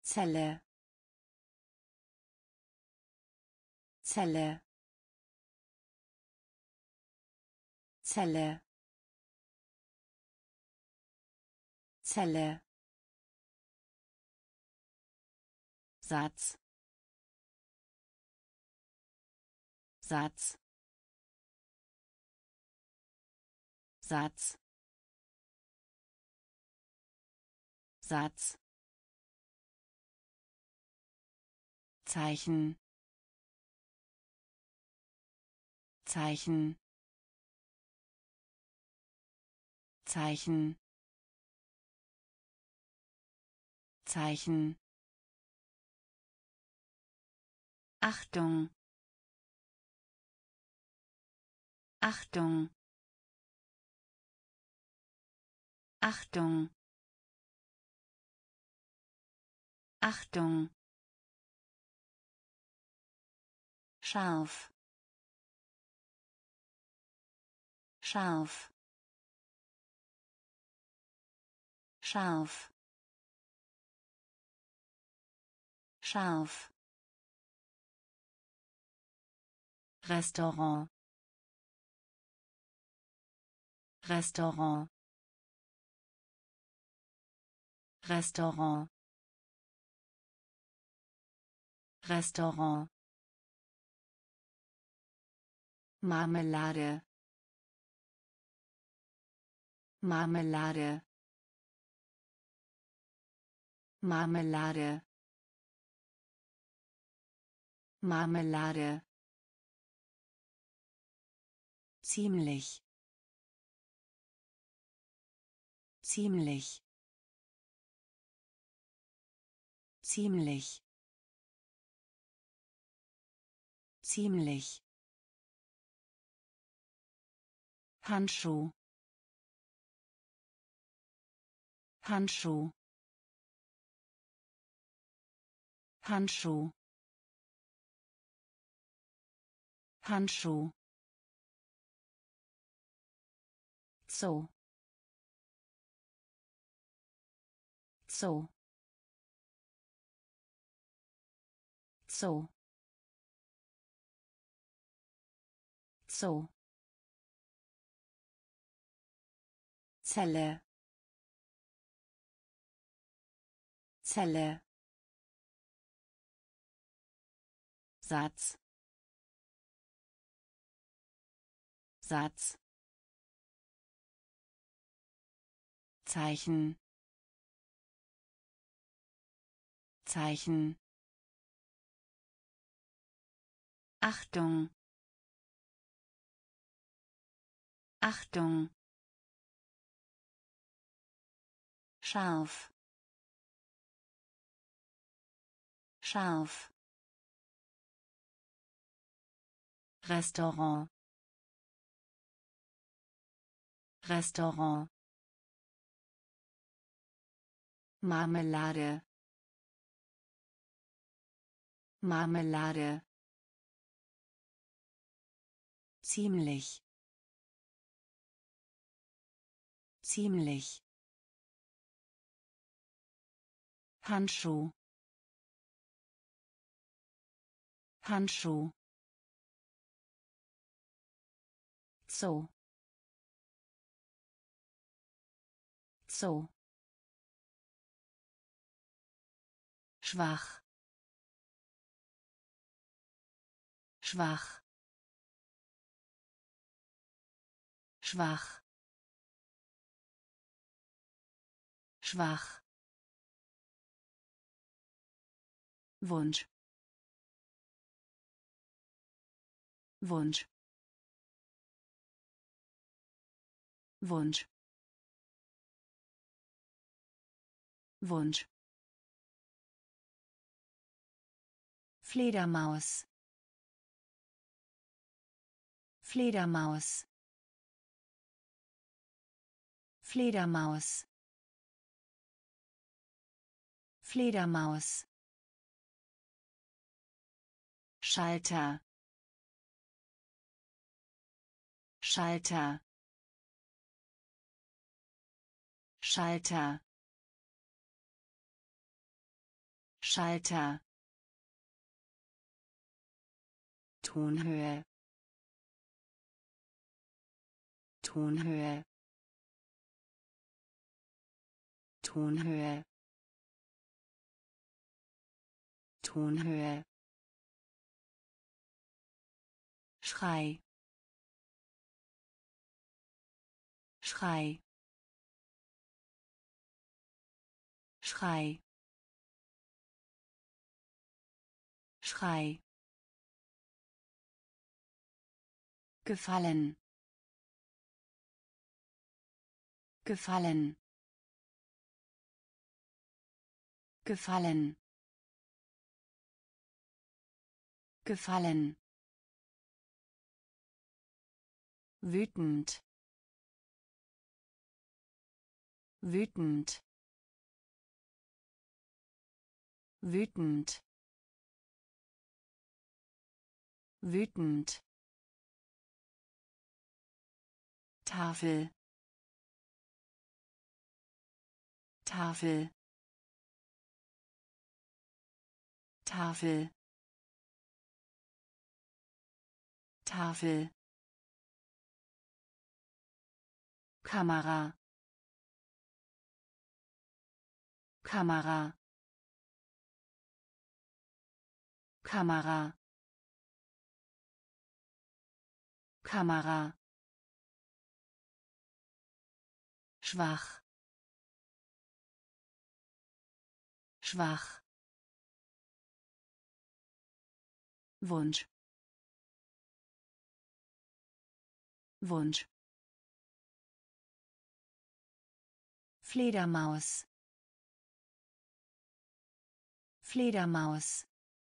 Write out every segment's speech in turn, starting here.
Zelle, Zelle, Zelle, Zelle, Satz, Satz, Satz, Satz, Zeichen, Zeichen, Zeichen, Zeichen. Achtung, Achtung, Achtung, Achtung. Scharf, scharf, scharf, scharf. Restaurant, Restaurant, Restaurant, Restaurant. Marmelade, Marmelade, Marmelade, Marmelade. Ziemlich, ziemlich, ziemlich, ziemlich. Handschuh, Handschuh, Handschuh, Handschuh. Zoo, Zoo, Zoo, Zoo. Zelle, Zelle, Satz, Satz, Zeichen, Zeichen. Achtung, Achtung. Scharf, scharf. Restaurant, Restaurant. Marmelade, Marmelade. Ziemlich, ziemlich. Handschuh, Handschuh. Zoo, Zoo. Schwach, schwach, schwach, schwach. Wunsch, Wunsch, Wunsch, Wunsch. Fledermaus, Fledermaus, Fledermaus, Fledermaus. Schalter, Schalter, Schalter, Schalter, Tonhöhe, Tonhöhe, Tonhöhe, Tonhöhe, Schrei, Schrei, Schrei, Schrei, gefallen, gefallen, gefallen, gefallen, wütend, wütend, wütend, wütend, Tafel, Tafel, Tafel, Tafel, Kamera, Kamera, Kamera, Kamera, schwach, schwach, Wunsch, Wunsch, Fledermaus, Fledermaus,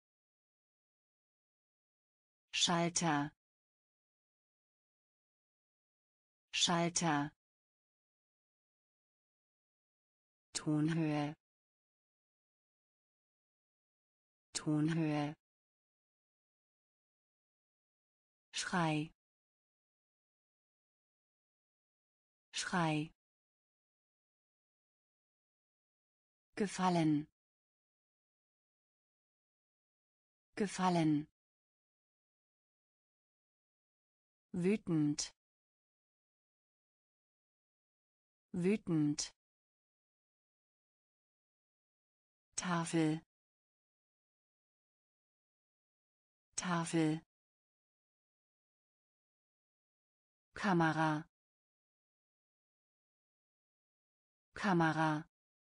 Schalter, Schalter, Tonhöhe, Tonhöhe, Schrei, Schrei, gefallen, gefallen, wütend, wütend, Tafel, Tafel, Kamera, Kamera,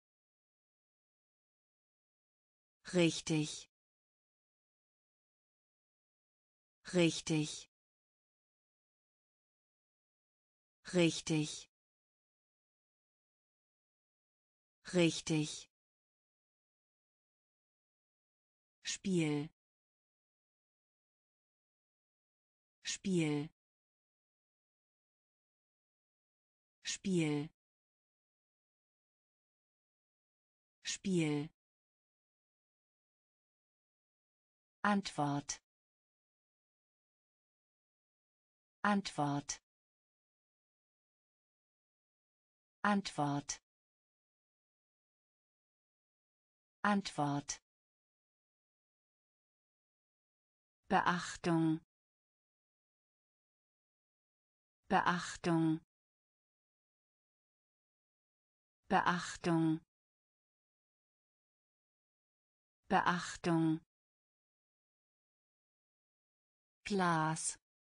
richtig, richtig, richtig, richtig, Spiel, Spiel, Spiel, Spiel, Antwort, Antwort, Antwort, Antwort, Beachtung, Beachtung, Beachtung, Beachtung, Glas,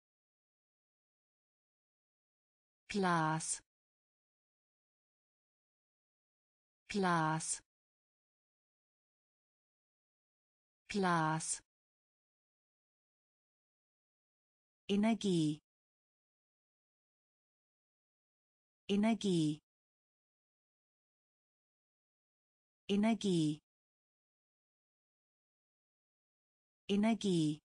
Glas, Glas, Glas, Energie, Energie, Energie, Energie,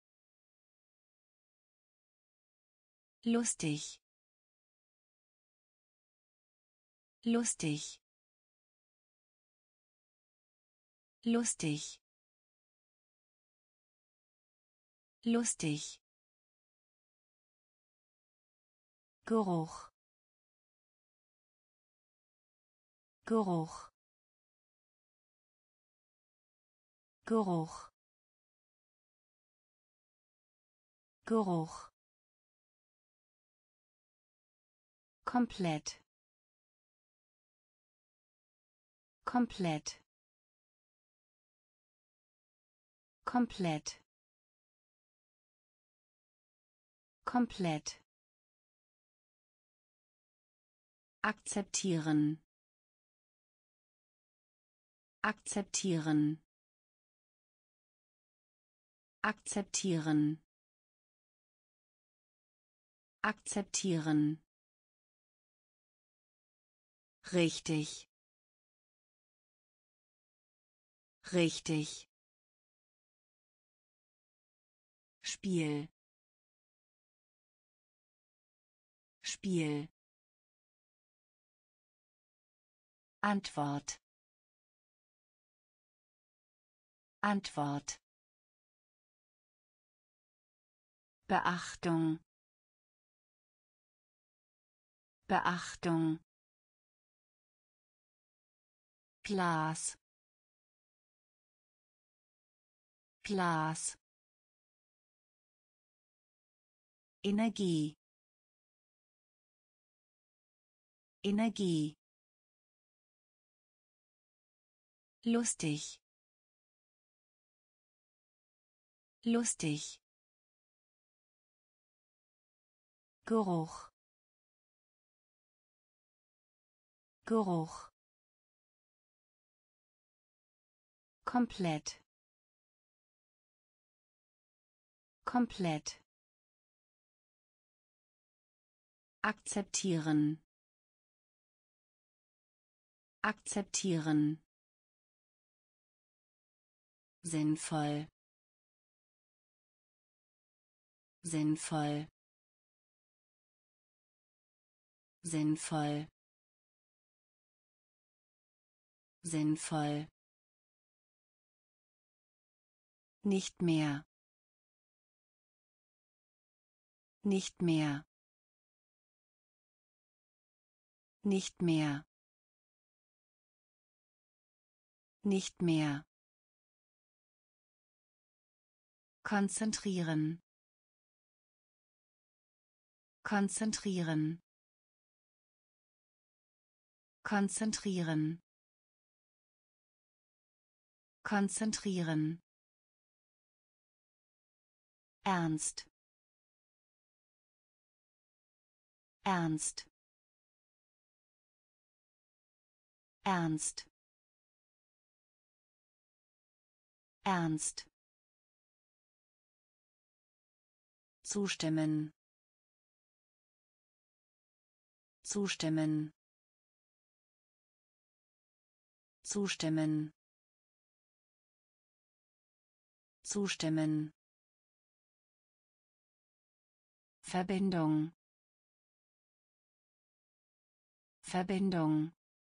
lustig, lustig, lustig, lustig, Geruch, Geruch, Geruch, Geruch, komplett, komplett, komplett, komplett, akzeptieren, akzeptieren, akzeptieren, akzeptieren, richtig, richtig, Spiel, Spiel, Antwort, Antwort, Beachtung, Beachtung, Glas, Glas, Energie, Energie, lustig, lustig, Geruch, Geruch, komplett, komplett, akzeptieren, akzeptieren, sinnvoll, sinnvoll, sinnvoll, sinnvoll, nicht mehr, nicht mehr, nicht mehr, nicht mehr, konzentrieren, konzentrieren, konzentrieren, konzentrieren, ernst, ernst, ernst, ernst, zustimmen, zustimmen, zustimmen, zustimmen, Verbindung, Verbindung,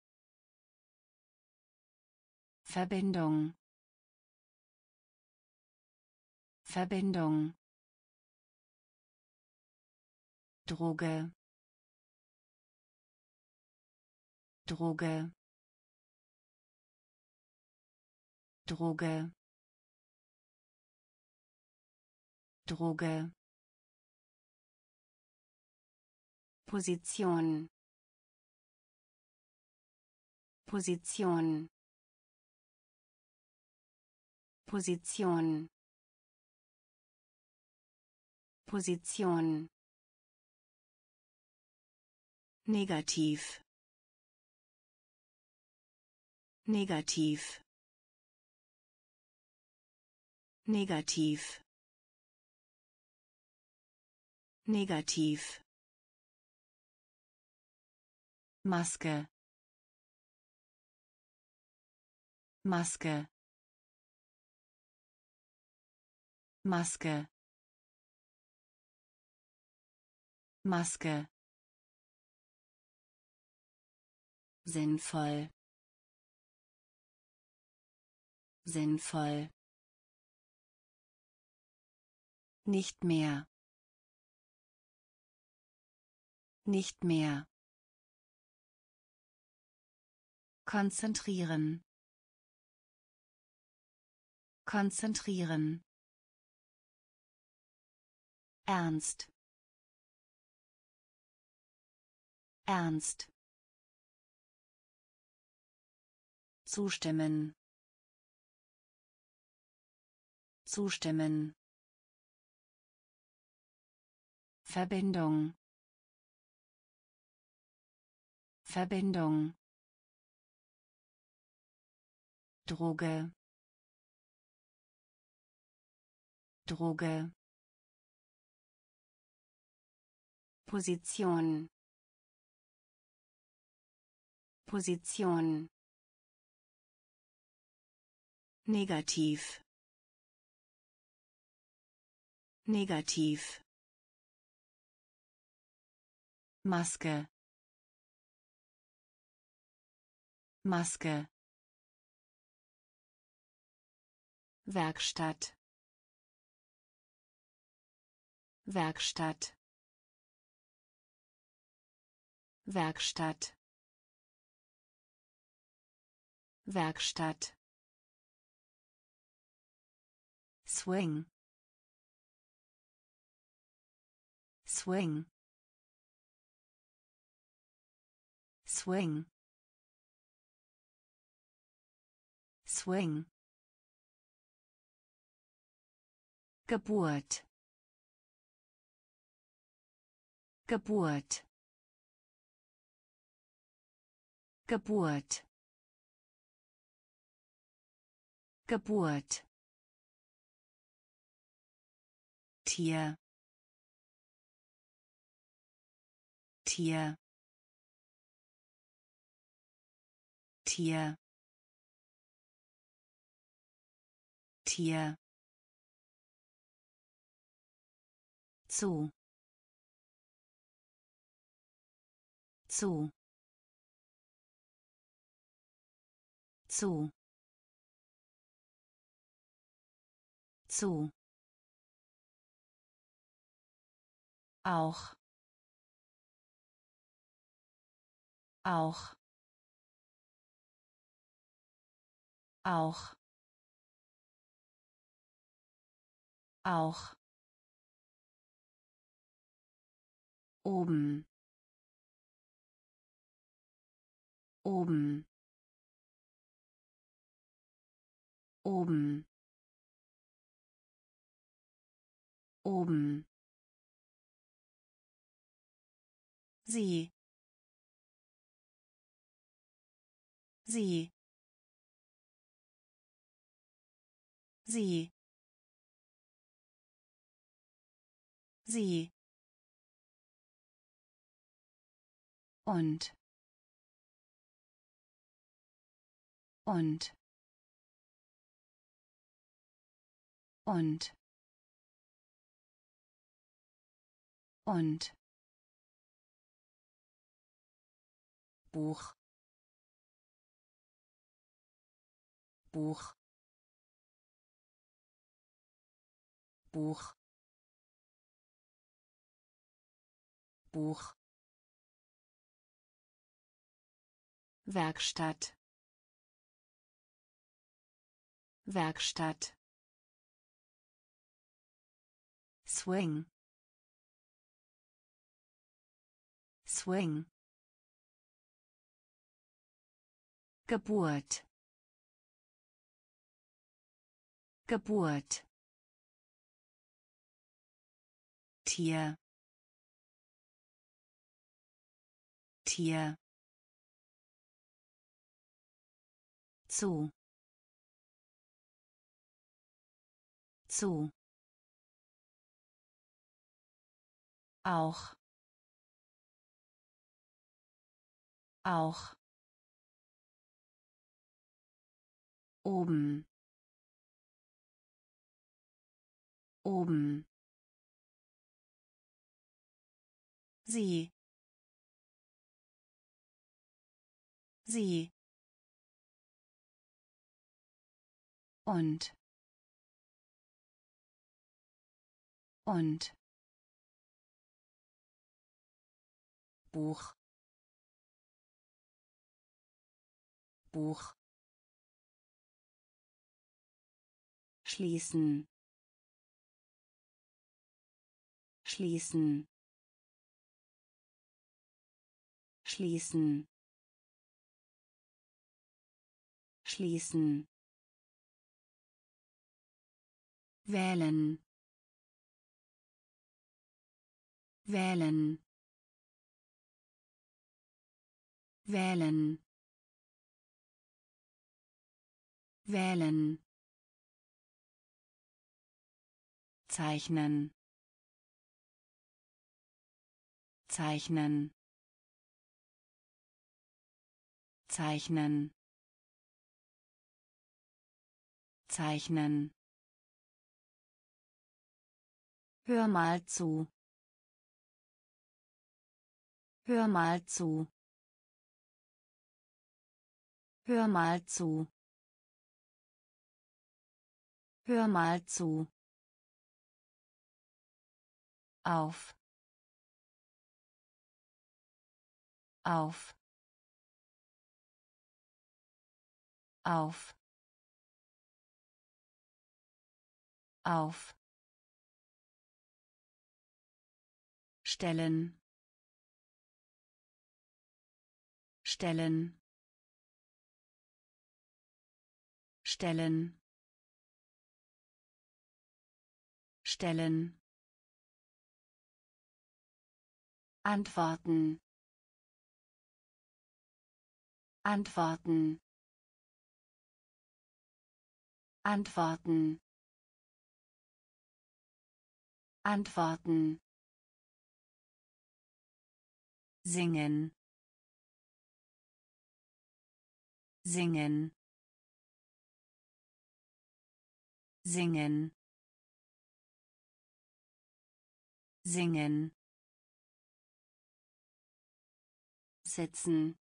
Verbindung, Verbindung, Droge, Droge, Droge, Droge, Position, Position, Position, Position, negativ, negativ, negativ, negativ, Maske, Maske, Maske, Maske, sinnvoll, sinnvoll, nicht mehr, nicht mehr, konzentrieren, konzentrieren, ernst, ernst, zustimmen, zustimmen, Verbindung, Verbindung, Droge, Droge, Position, Position, negativ, negativ, Maske, Maske, Werkstatt, Werkstatt, Werkstatt, Werkstatt, Swing, Swing, Swing, Swing, Geburt, Geburt, Geburt, Geburt, Tier, Tier, Tier, Tier, zu, zu, zu, zu, auch, auch, auch, auch, oben, oben, oben, oben, sie, sie, sie, sie, und, und, und, und, Buch, Buch, Buch, Buch, Werkstatt, Werkstatt, Swing, Swing, Geburt, Geburt, Tier, Tier, zu, zu, auch, auch, oben, oben, sie, sie, und, und, Buch, Buch, schließen, schließen, schließen, schließen, wählen, wählen, wählen, wählen, zeichnen, zeichnen, zeichnen, zeichnen. Hör mal zu. Hör mal zu. Hör mal zu. Hör mal zu. Auf. Auf. Auf. Auf. Stellen. Stellen. Stellen. Stellen. Antworten. Antworten. Antworten. Antworten. Singen. Singen. Singen. Singen. Setzen.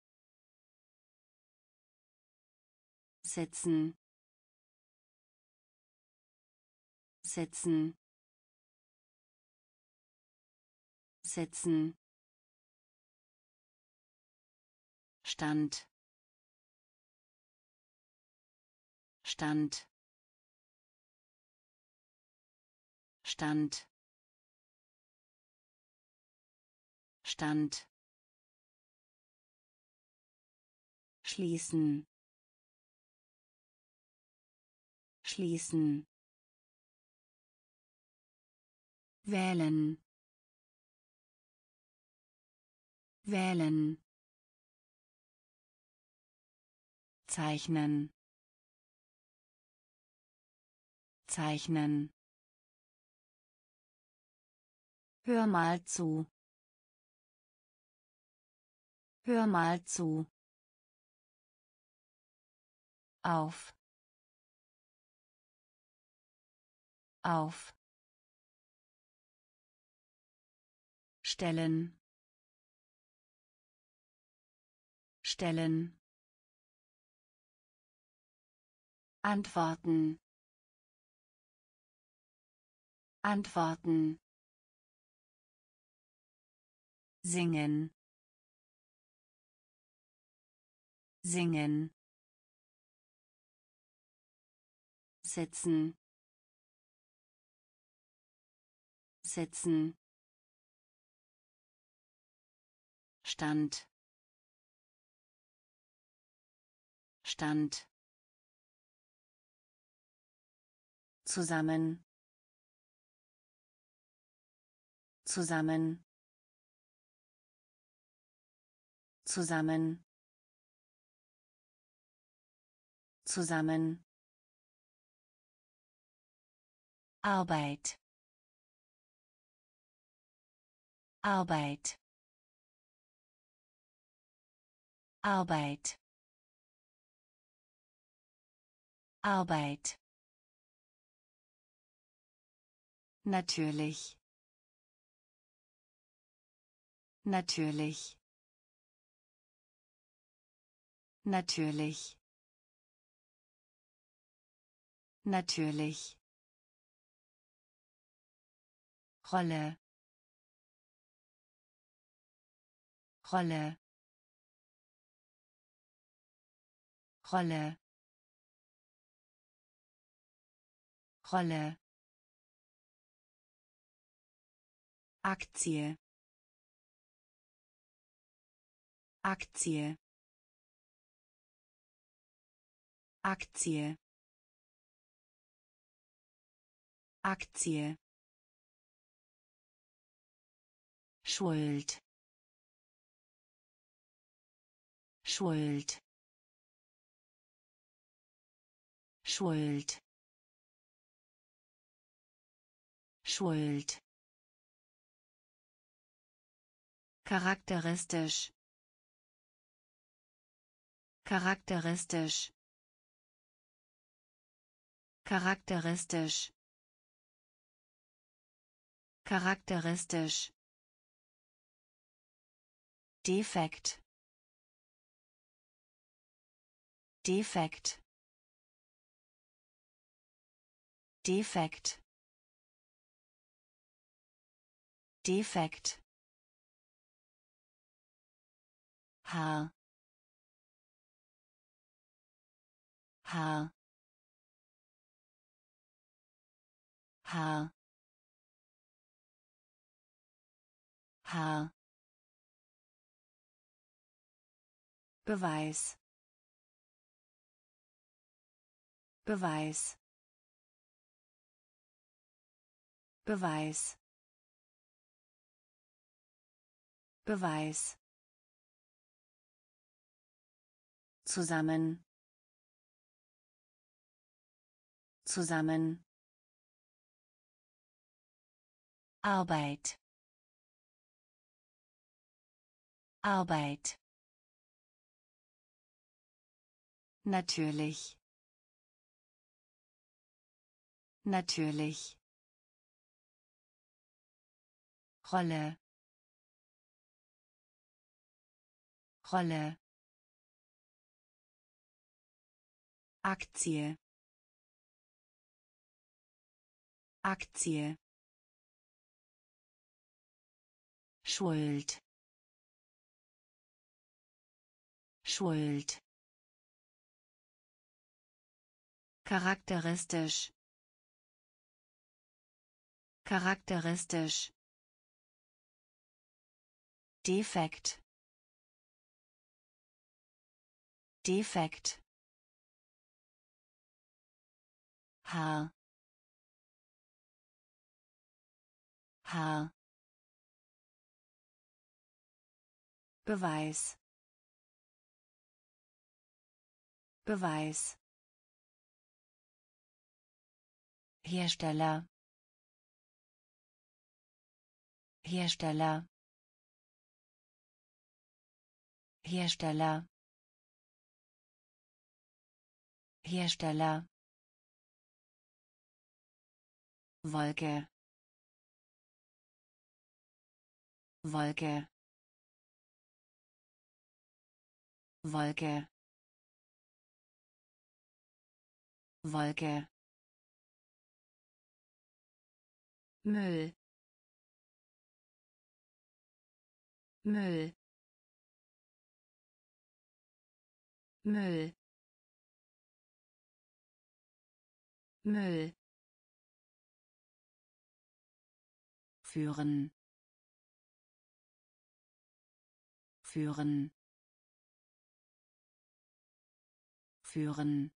Setzen. Setzen. Setzen. Stand. Stand. Stand. Stand. Schließen. Schließen. Wählen. Wählen. Zeichnen. Zeichnen. Hör mal zu. Hör mal zu. Auf. Auf. Stellen. Stellen. Antworten. Antworten. Singen. Singen. Setzen. Setzen. Stand. Stand. Zusammen. Zusammen. Zusammen. Zusammen. Arbeit. Arbeit. Arbeit. Arbeit. Natürlich. Natürlich. Natürlich. Natürlich. Rolle. Rolle. Rolle. Rolle, Aktie, Aktie, Aktie, Aktie, Schuld, Schuld, Schuld, Schuld, charakteristisch, charakteristisch, charakteristisch, charakteristisch, Defekt, Defekt, Defekt, Defekt, Haar, Haar, Haar, Haar, Beweis, Beweis, Beweis, Beweis, zusammen, zusammen, Arbeit, Arbeit, natürlich, natürlich, Rolle, Rolle, Aktie, Aktie, Schuld, Schuld, charakteristisch, charakteristisch, Defekt, Defekt, Haar, Haar, Beweis, Beweis, Hersteller, Hersteller, Hersteller, Hersteller, Wolke, Wolke, Wolke, Wolke, Müll, Müll, Müll, Müll, führen, führen, führen,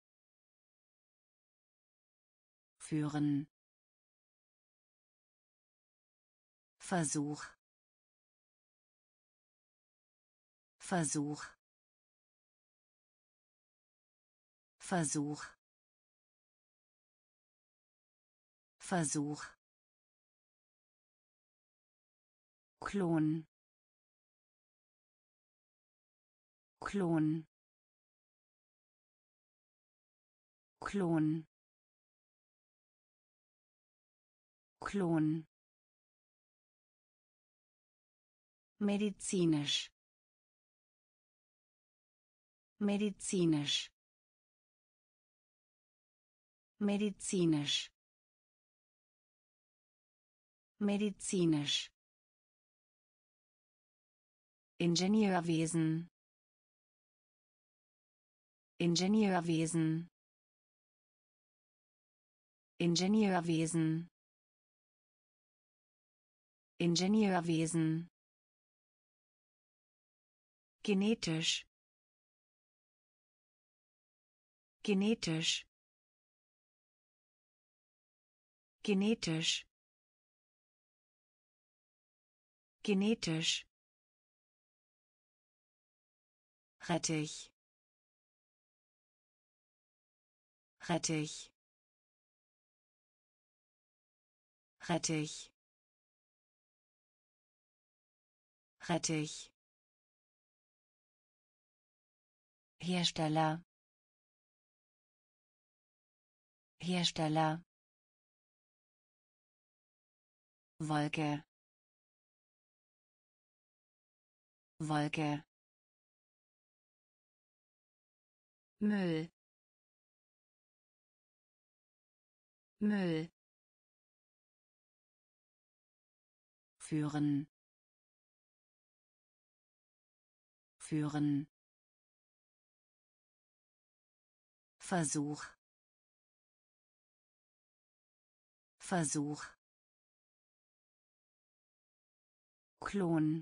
führen, Versuch, Versuch, Versuch, Versuch, Klon, Klon, Klon, Klon, medizinisch, medizinisch, medizinisch, medizinisch, Ingenieurwesen, Ingenieurwesen, Ingenieurwesen. Ingenieurwesen. Genetisch. Genetisch. Genetisch. Genetisch. Rettich. Rettich. Rettich. Rettich. Hersteller. Hersteller. Wolke. Wolke. Müll. Müll. Führen. Führen. Versuch. Versuch. Klon.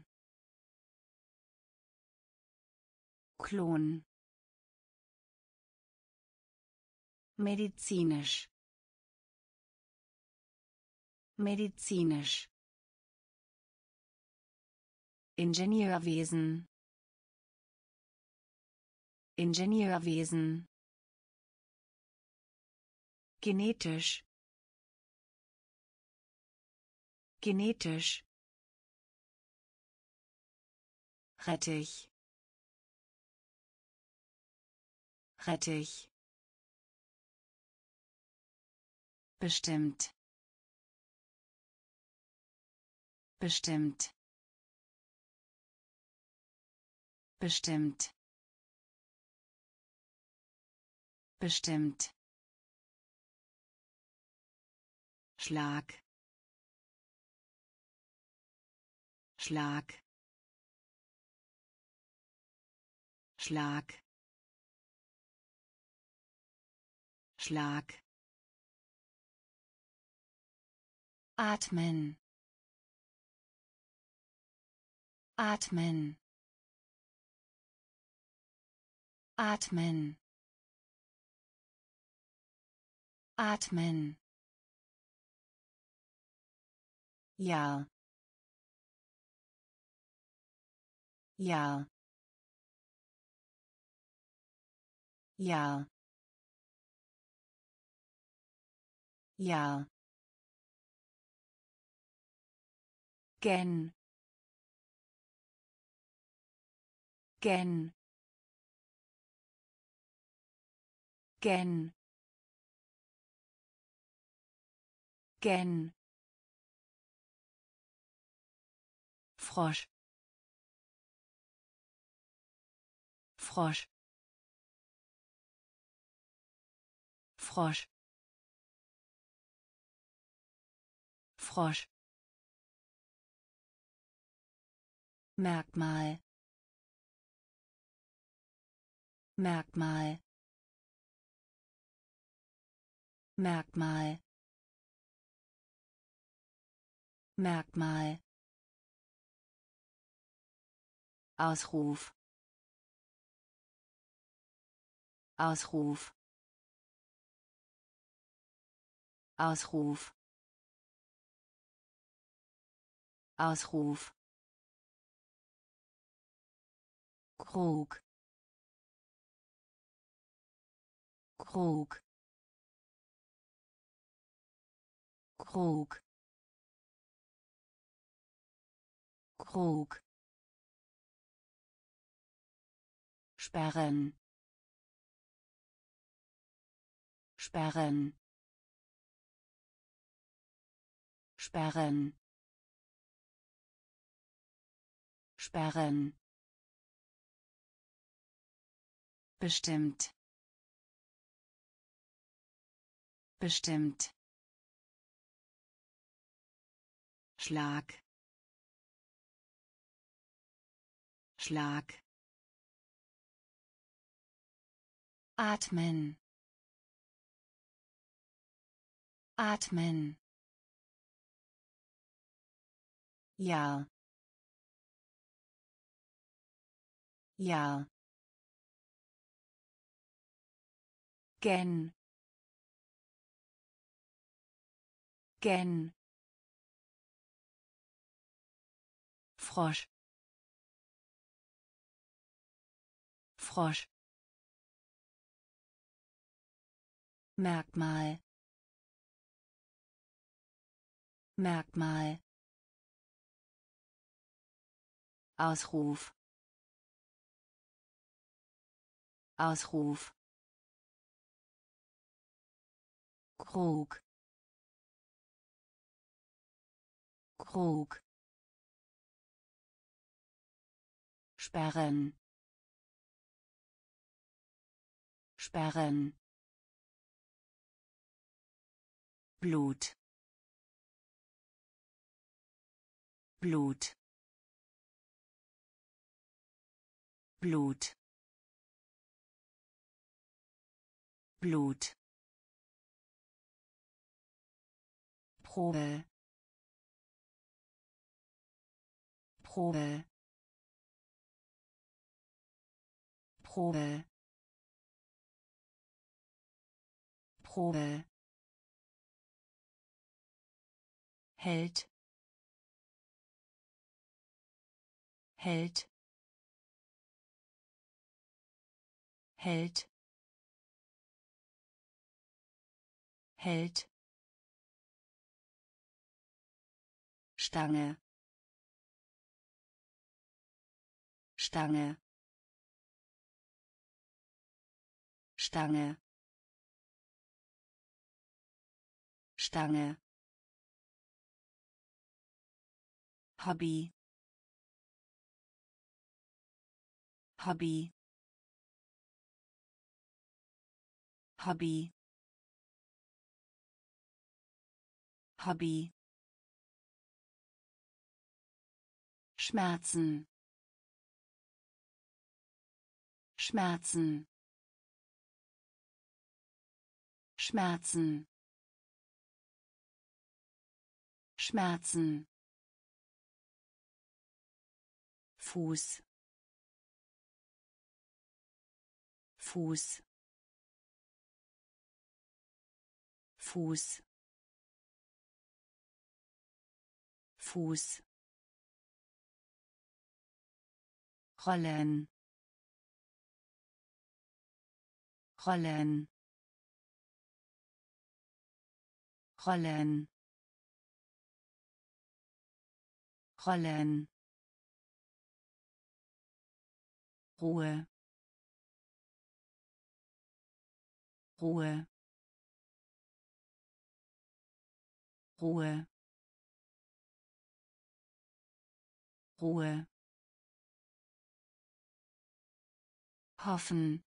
Klon. Medizinisch. Medizinisch. Ingenieurwesen. Ingenieurwesen. Genetisch. Genetisch. Rettich. Rettich. Bestimmt. Bestimmt. Bestimmt. Bestimmt. Schlag. Schlag. Schlag. Schlag. Atmen. Atmen. Atmen. Atmen. Ja. Ja. Ja. Ja. Gen. Gen. Gen. Gen. Frosch. Frosch. Frosch. Frosch. Merkmal. Merkmal. Merkmal. Merkmal. Ausruf. Ausruf. Ausruf. Ausruf. Krug. Krug. Krug. Krug. Sperren. Sperren. Sperren. Sperren. Bestimmt. Bestimmt. Schlag. Schlag. Atmen. atmen, ja, ja, gen, gen, Frosch, Frosch, Merkmal, Merkmal, Ausruf, Ausruf, Krug, Krug, sperren, sperren, Blut, Blut, Blut, Blut, Probe, Probe, Probe, Probe, hält, hält, hält, hält, Stange, Stange, Stange, Stange, Hobby, Hobby, Hobby, Hobby, Schmerzen, Schmerzen, Schmerzen, Schmerzen, Fuß, Fuß, Fuß, Fuß, Rollen, Rollen, Rollen, Rollen, Ruhe, Ruhe, Ruhe, Ruhe, hoffen,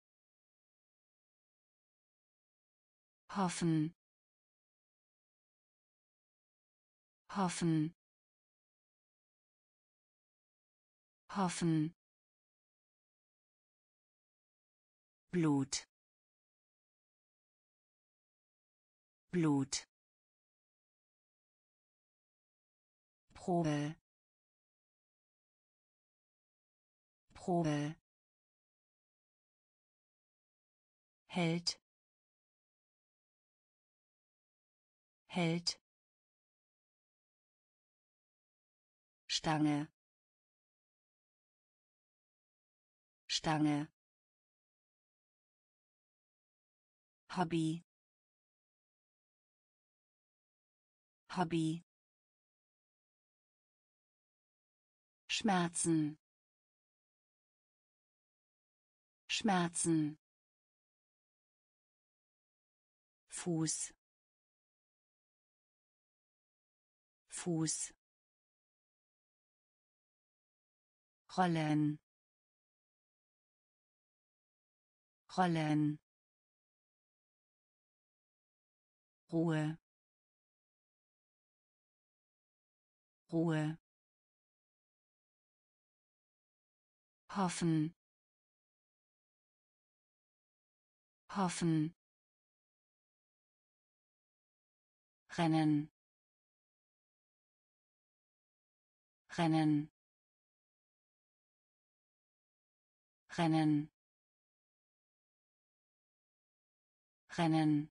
hoffen, hoffen, hoffen, Blut, Blut, Probe, Probe, hält, hält, Stange, Stange, Hobby, Hobby, Schmerzen, Schmerzen, Fuß, Fuß, Rollen, Rollen, Ruhe, Ruhe, hoffen, hoffen, Rennen, Rennen, Rennen, Rennen.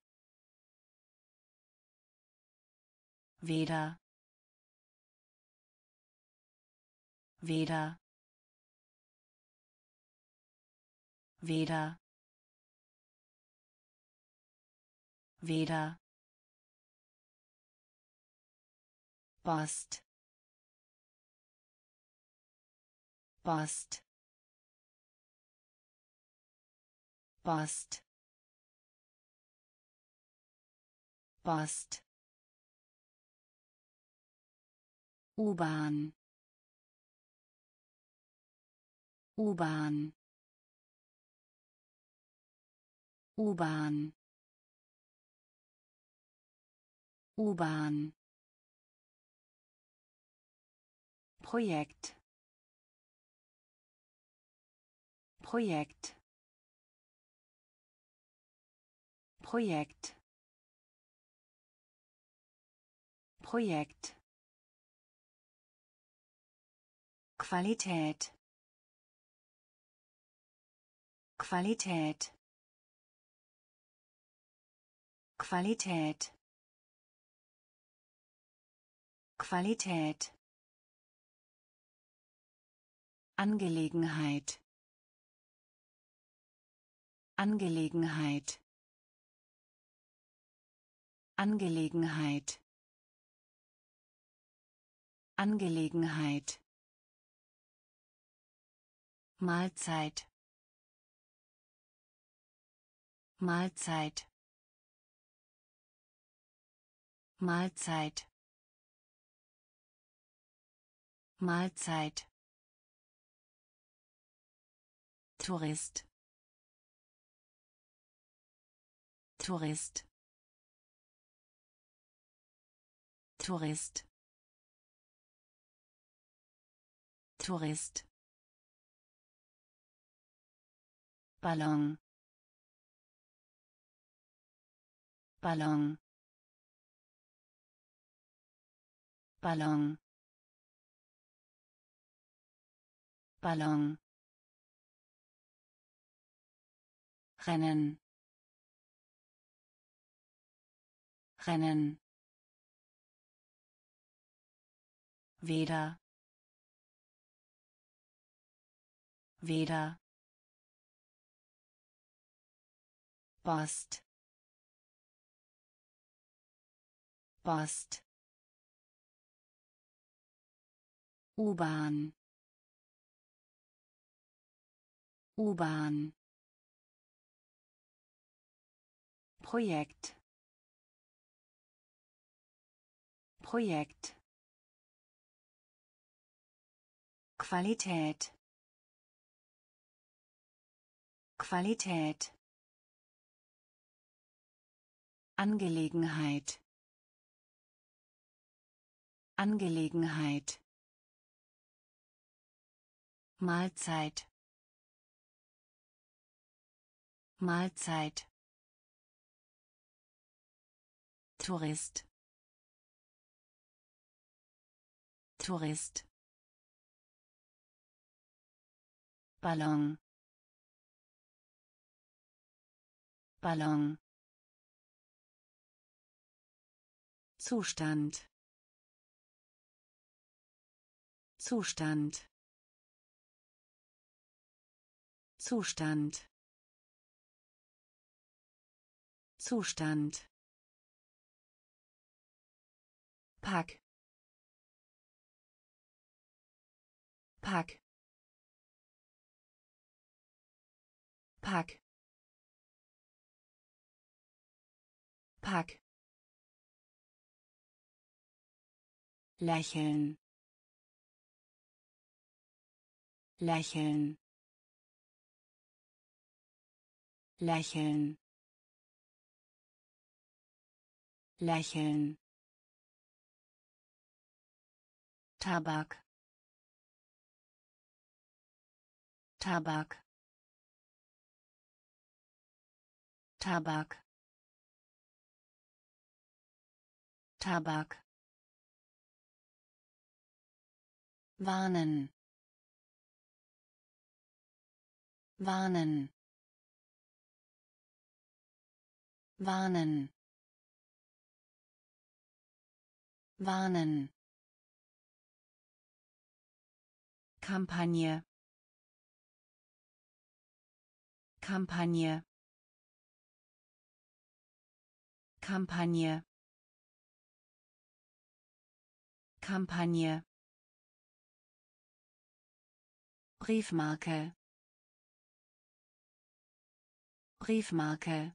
Weder, weder, weder, weder. Post, Post, Post, Post. U-Bahn, U-Bahn, U-Bahn, U-Bahn. Projekt, Projekt, Projekt, Projekt. Qualität, Qualität, Qualität, Qualität. Angelegenheit, Angelegenheit, Angelegenheit, Angelegenheit. Mahlzeit, Mahlzeit, Mahlzeit, Mahlzeit. Tourist, Tourist, Tourist, Tourist. Ballon, Ballon, Ballon, Ballon. Rennen, Rennen. Weder, weder. Post, Post. U-Bahn, U-Bahn. Projekt, Projekt. Qualität, Qualität. Angelegenheit, Angelegenheit. Mahlzeit, Mahlzeit. Tourist, Tourist. Ballon, Ballon. Zustand, Zustand, Zustand, Zustand. Pack, Pack, Pack, Pack. Lächeln, Lächeln, Lächeln, Lächeln. Tabak, Tabak, Tabak, Tabak. Warnen. Warnen. Warnen. Warnen. Kampagne. Kampagne. Kampagne. Kampagne. Briefmarke. Briefmarke.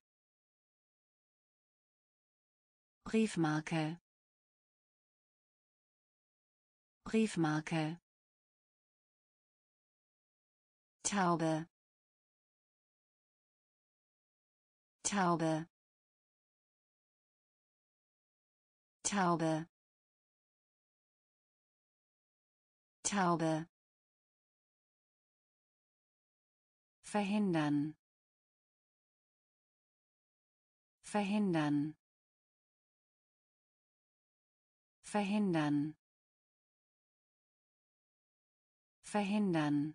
Briefmarke. Briefmarke. Taube. Taube. Taube. Taube. Verhindern. Verhindern. Verhindern. Verhindern.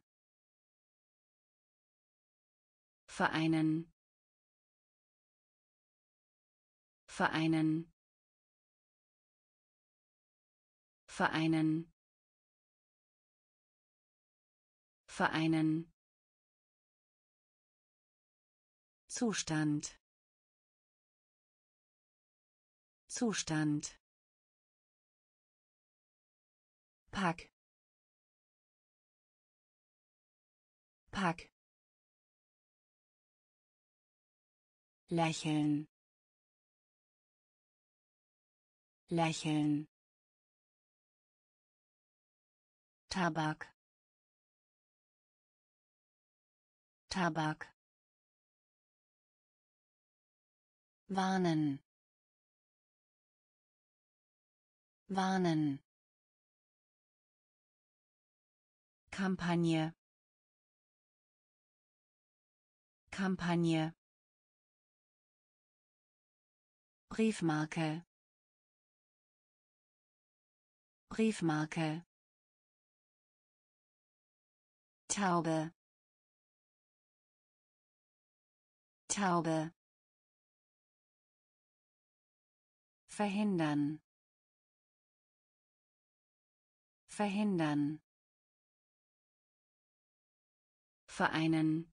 Vereinen. Vereinen. Vereinen. Vereinen. Zustand. Zustand. Pack. Pack. Lächeln. Lächeln. Tabak. Tabak. Warnen. Warnen. Kampagne. Kampagne. Briefmarke. Briefmarke. Taube. Taube. Verhindern. Verhindern. Vereinen.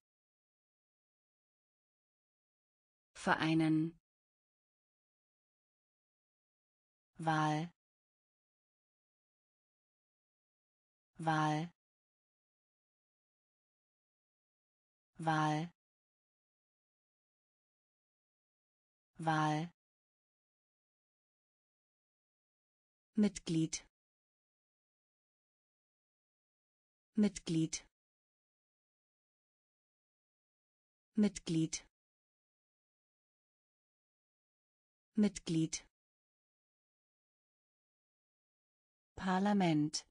Vereinen. Wahl. Wahl. Wahl. Wahl. Mitglied. Mitglied. Mitglied. Mitglied. Parlament.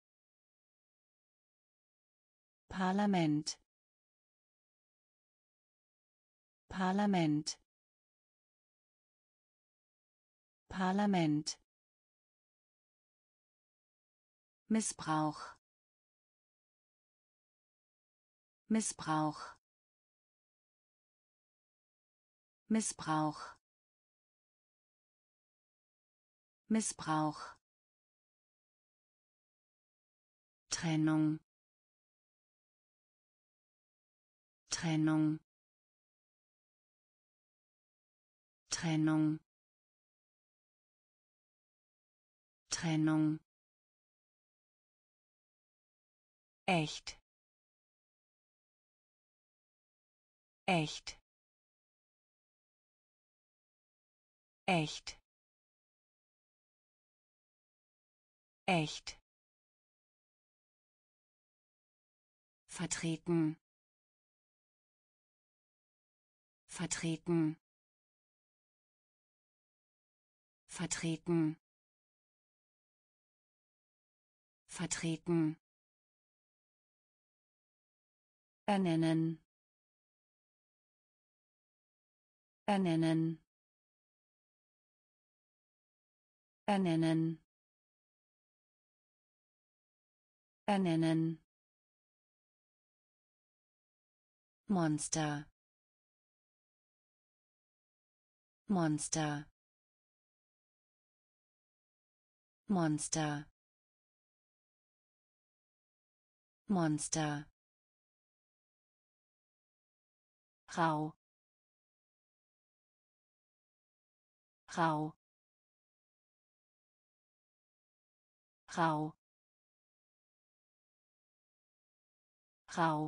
Parlament. Parlament. Parlament. Missbrauch. Missbrauch. Missbrauch. Missbrauch. Trennung. Trennung. Trennung. Trennung. Echt. Echt. Echt. Echt. Vertreten. Vertreten. Vertreten. Vertreten. Ernennen. Ernennen. ernennen, ernennen, Monster, Monster, Monster, Monster, rau, rau, rau, rau,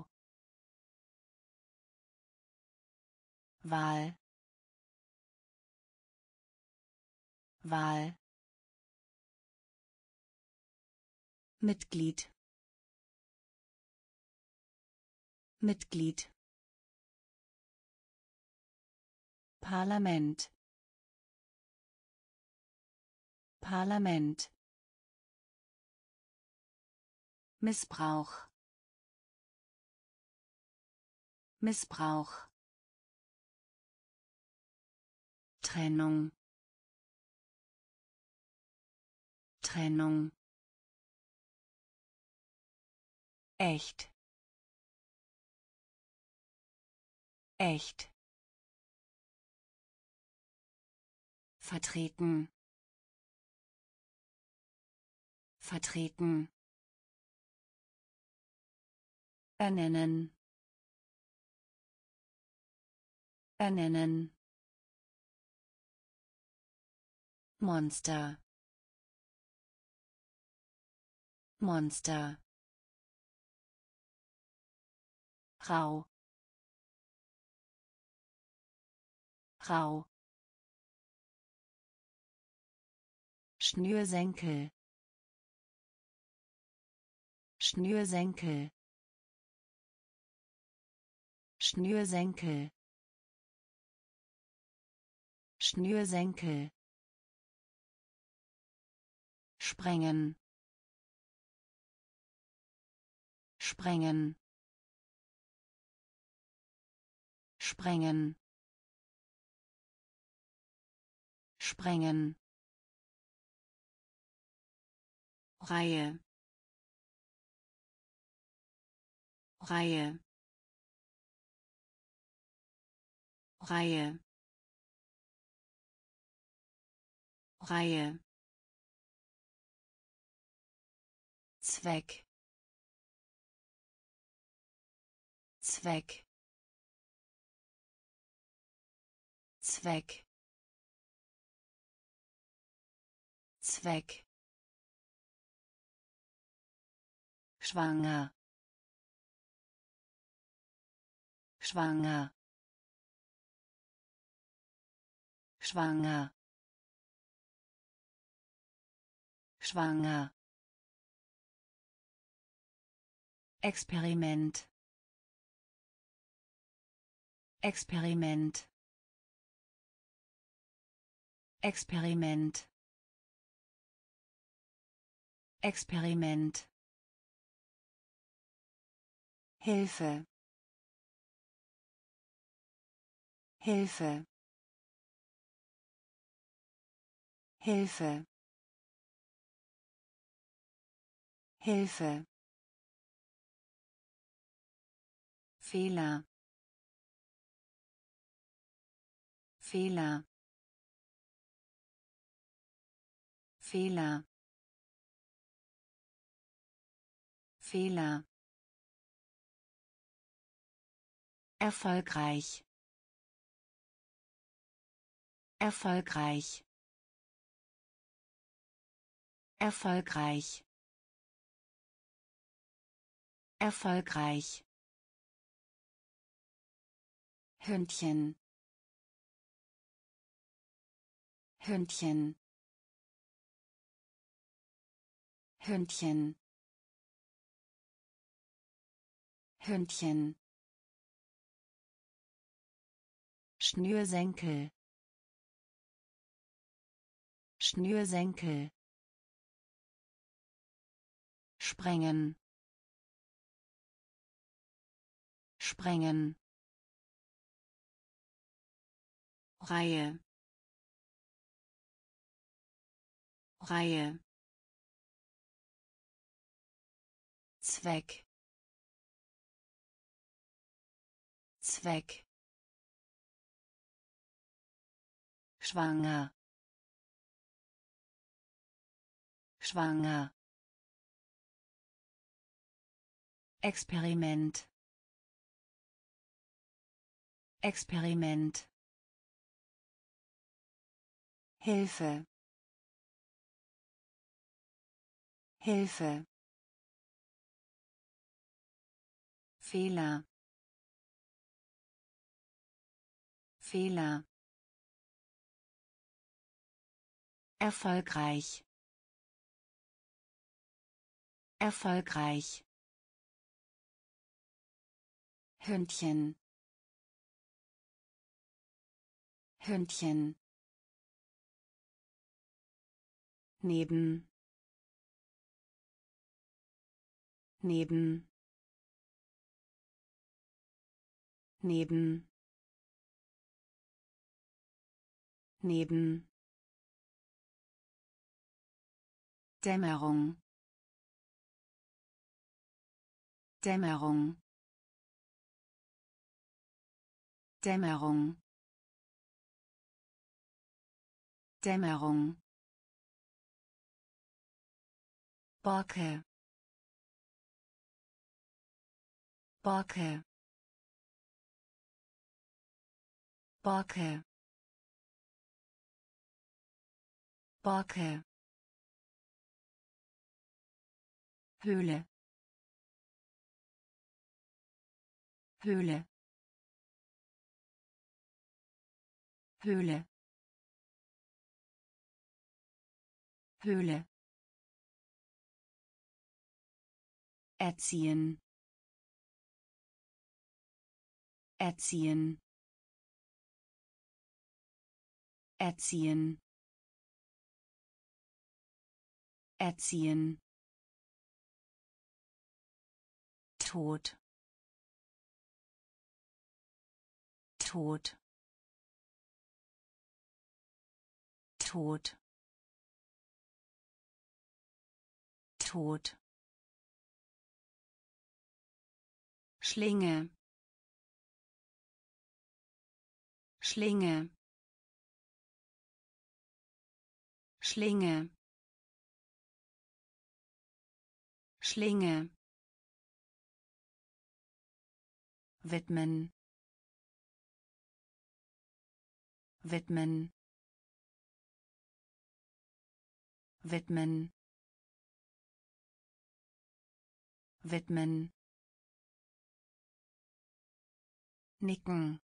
Wahl, Wahl, Mitglied, Mitglied, Parlament, Parlament, Missbrauch, Missbrauch, Trennung, Trennung, echt, echt, vertreten, vertreten, ernennen, ernennen, Monster, Monster, rau, rau, Schnürsenkel, Schnürsenkel, Schnürsenkel, Schnürsenkel, sprengen, sprengen, sprengen, sprengen, Reihe, Reihe, Reihe, Reihe, Zweck, Zweck, Zweck, Zweck, schwanger, schwanger, schwanger, schwanger, Experiment, Experiment, Experiment, Experiment, Hilfe, Hilfe, Hilfe, Hilfe, Fehler, Fehler, Fehler, Fehler, erfolgreich, erfolgreich, erfolgreich, erfolgreich, Hündchen, Hündchen, Hündchen, Hündchen, Schnürsenkel, Schnürsenkel, sprengen, sprengen, Reihe, Reihe Zweck Zweck schwanger schwanger Experiment Experiment Hilfe Hilfe Fehler Fehler erfolgreich erfolgreich Hündchen Hündchen neben neben neben neben Dämmerung Dämmerung Dämmerung Dämmerung Borke Borke Borke Borke Höhle Höhle Höhle Höhle erziehen erziehen erziehen erziehen Tod Tod Tod Tod Schlinge Schlinge Schlinge Schlinge widmen widmen widmen widmen nicken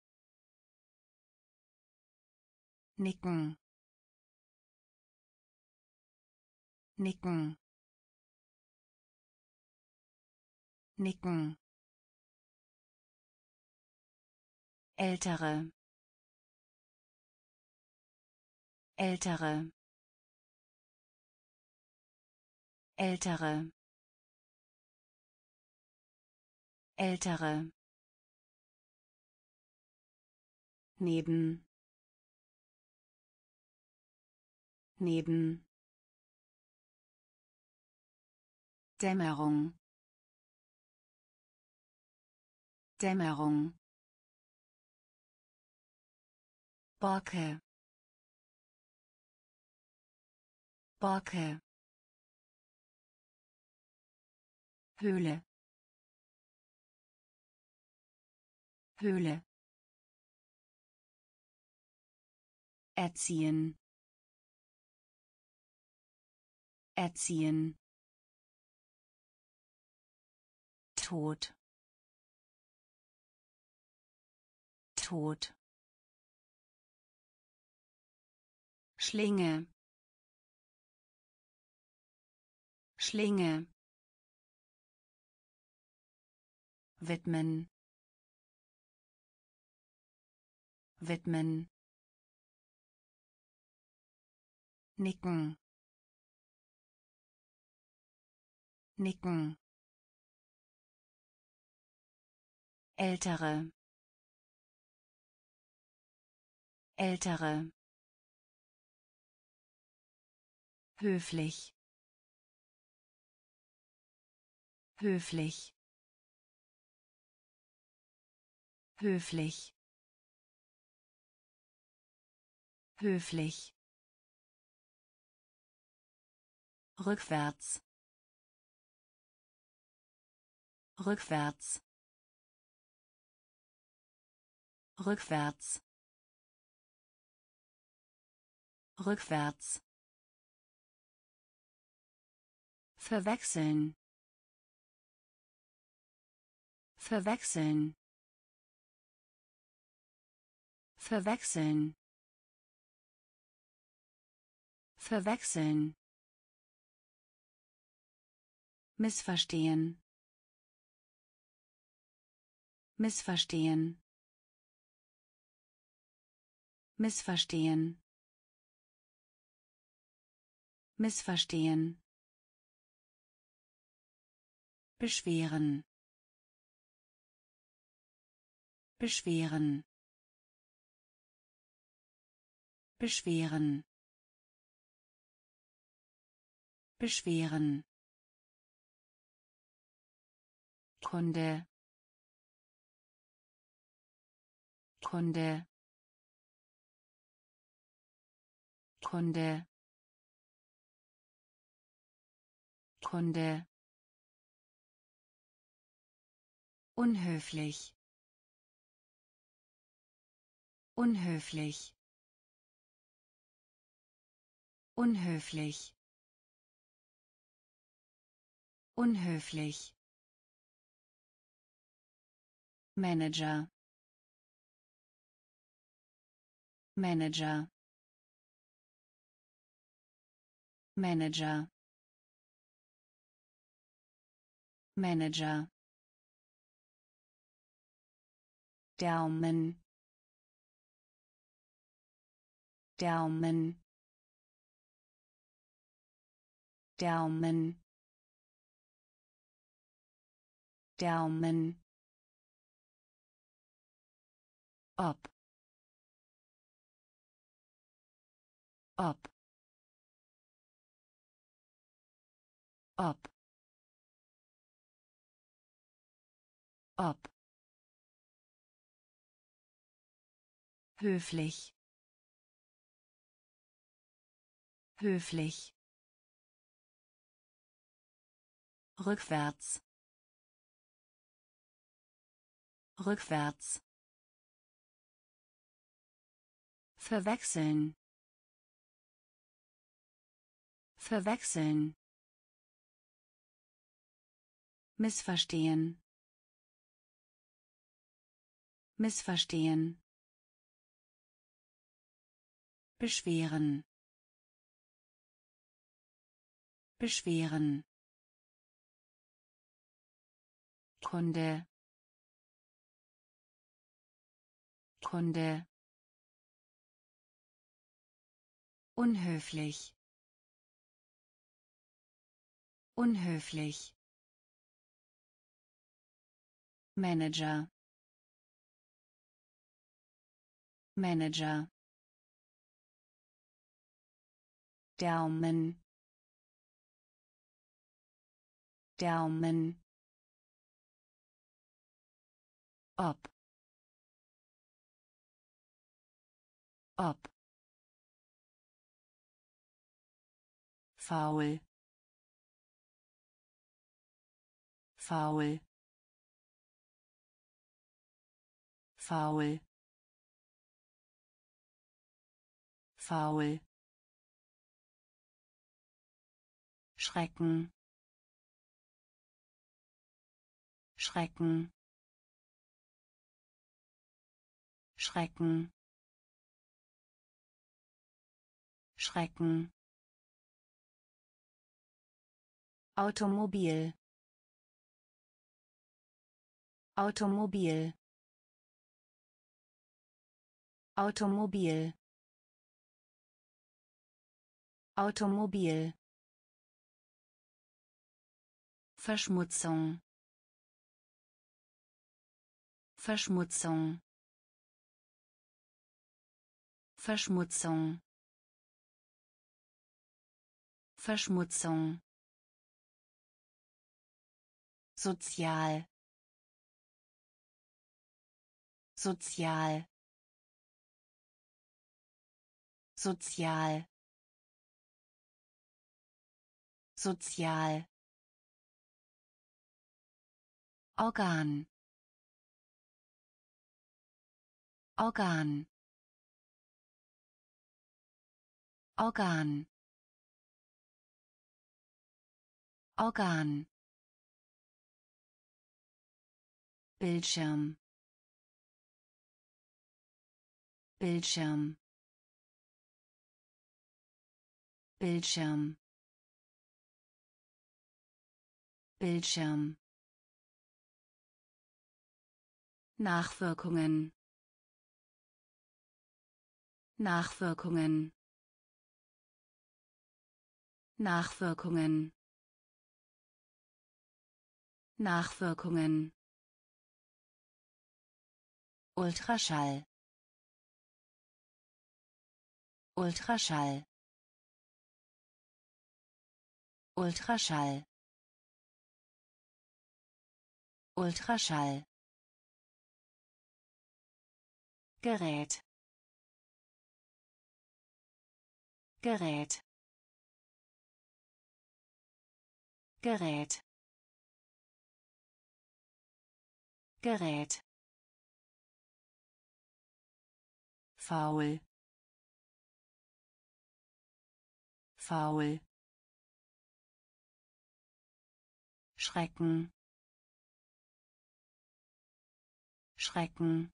nicken nicken nicken ältere ältere ältere ältere neben neben Dämmerung Dämmerung Borke Borke Höhle Höhle erziehen erziehen Tod Tod Schlinge Schlinge widmen widmen nicken nicken ältere ältere höflich höflich höflich höflich rückwärts rückwärts rückwärts rückwärts verwechseln verwechseln verwechseln verwechseln missverstehen missverstehen missverstehen missverstehen beschweren beschweren beschweren beschweren Kunde Kunde Kunde Kunde unhöflich unhöflich unhöflich unhöflich Manager Manager Manager Manager Daumen Daumen Daumen Daumen ob ob ob ob höflich höflich rückwärts rückwärts verwechseln verwechseln missverstehen missverstehen beschweren beschweren Kunde Kunde unhöflich unhöflich Manager Manager Daumen Daumen ob ob faul faul faul faul Schrecken Schrecken Schrecken Schrecken Automobil Automobil Automobil Automobil Verschmutzung Verschmutzung Verschmutzung Verschmutzung. Sozial. Sozial. Sozial. Sozial. Organ. Organ. Organ. Organ. Bildschirm. Bildschirm. Bildschirm. Bildschirm. Nachwirkungen. Nachwirkungen. Nachwirkungen. Nachwirkungen. Ultraschall. Ultraschall. Ultraschall. Ultraschall. Gerät. Gerät. Gerät. Gerät. Faul. Faul. Schrecken. Schrecken.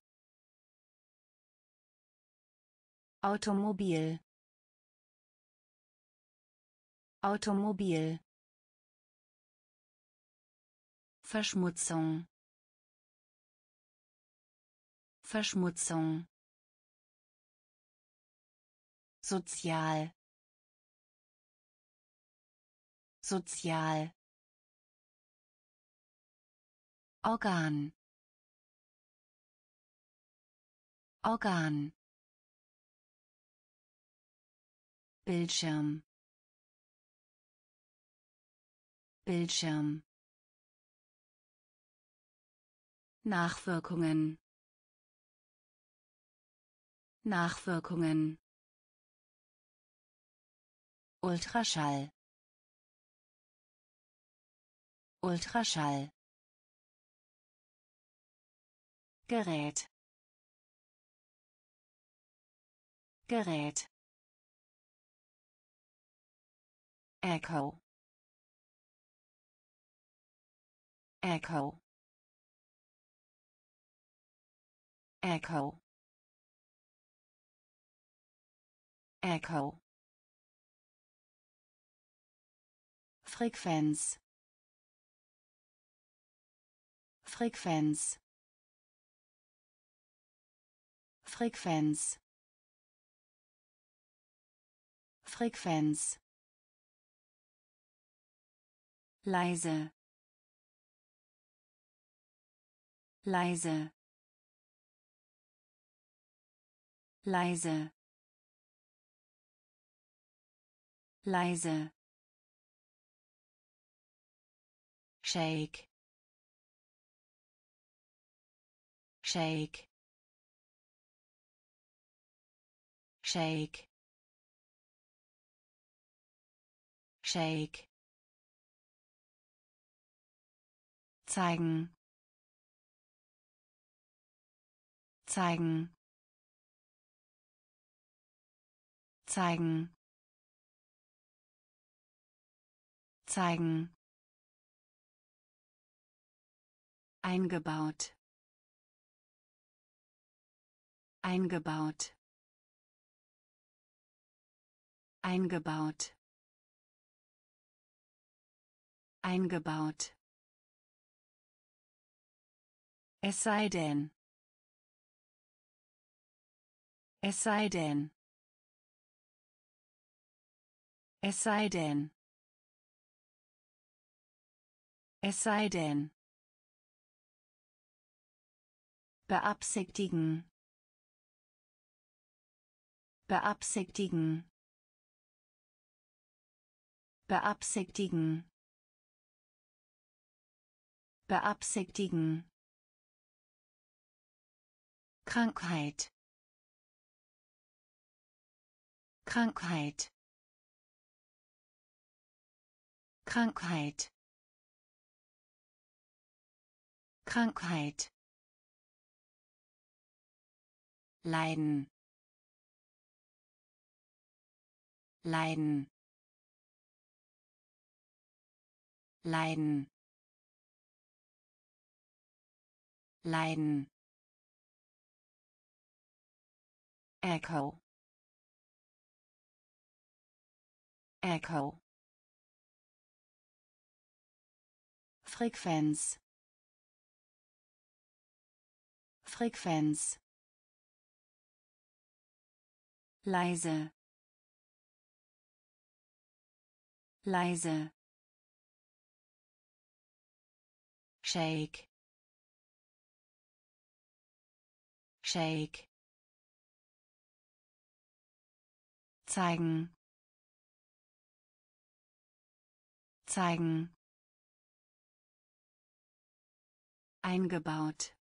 Automobil. Automobil. Verschmutzung. Verschmutzung. Sozial. Sozial. Organ. Organ. Bildschirm. Bildschirm. Nachwirkungen. Nachwirkungen. Ultraschall. Ultraschall. Gerät. Gerät. Echo. Echo. Echo. Echo. Frequenz. Frequenz. Frequenz. Frequenz. Leise. Leise. Leise. Leise. Shake. Shake. Shake. Shake. Zeigen. Zeigen. Zeigen. Zeigen. Eingebaut. Eingebaut. Eingebaut. Eingebaut. Es sei denn. Es sei denn. Es sei denn. Es sei denn. Beabsichtigen. Beabsichtigen. beabsichtigen, beabsichtigen, Krankheit, Krankheit, Krankheit, Krankheit, leiden, leiden, leiden, leiden, Echo, Echo, Frequenz, Frequenz, leise, leise, Shake, Shake, zeigen, zeigen, eingebaut,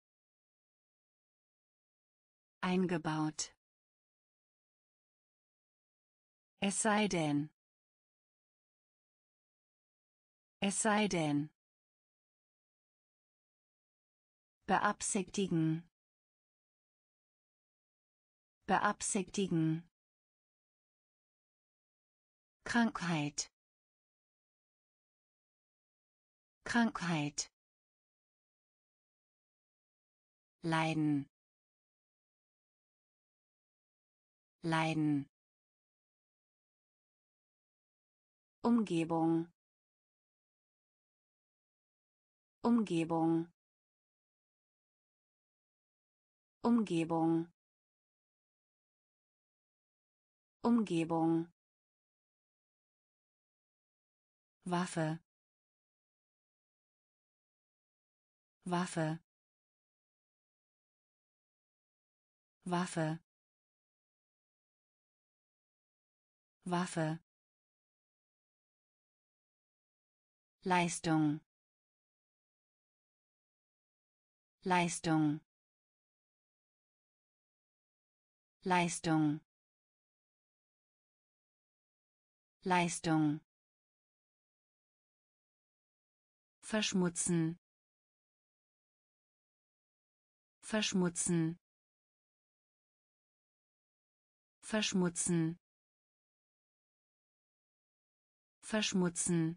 eingebaut, es sei denn, es sei denn, beabsichtigen, beabsichtigen, Krankheit, Krankheit, leiden, leiden, Umgebung, Umgebung, Umgebung, Umgebung, Waffe, Waffe, Waffe, Waffe, Leistung, Leistung, Leistung, Leistung, verschmutzen, verschmutzen, verschmutzen, verschmutzen,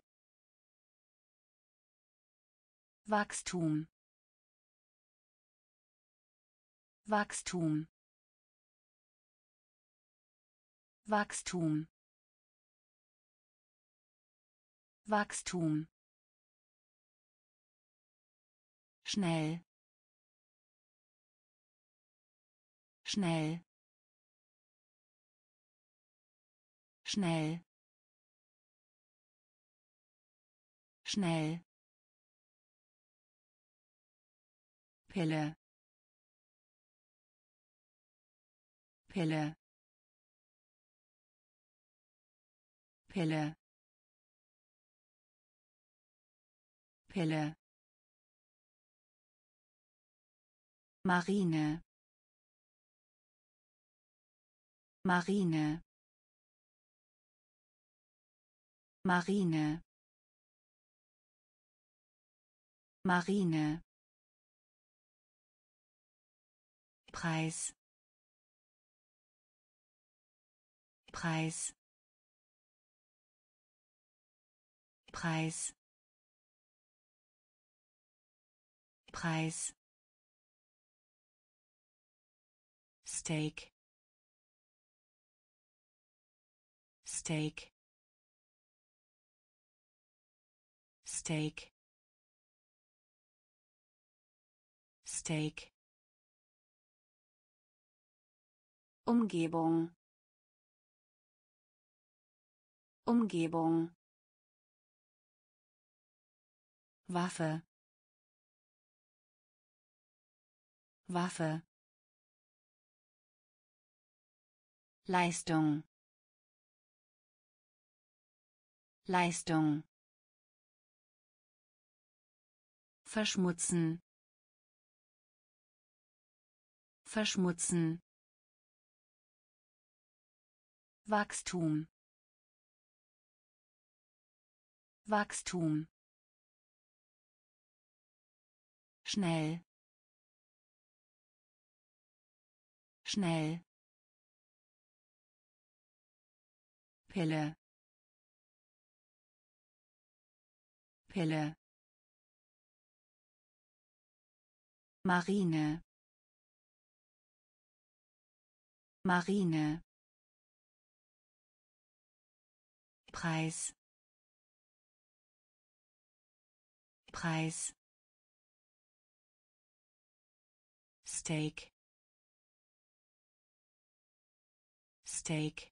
Wachstum, Wachstum, Wachstum, Wachstum, schnell, schnell, schnell, schnell, Pille, Pille, Pille, Pille, Marine, Marine, Marine, Marine, Preis, Preis, Preis, Preis, Steak, Steak, Steak, Steak, Umgebung, Umgebung, Waffe, Waffe, Leistung, Leistung. Verschmutzen. Verschmutzen. Wachstum. Wachstum. Schnell. Schnell. Pille. Pille. Marine. Marine. Preis. Preis. Steak. Steak.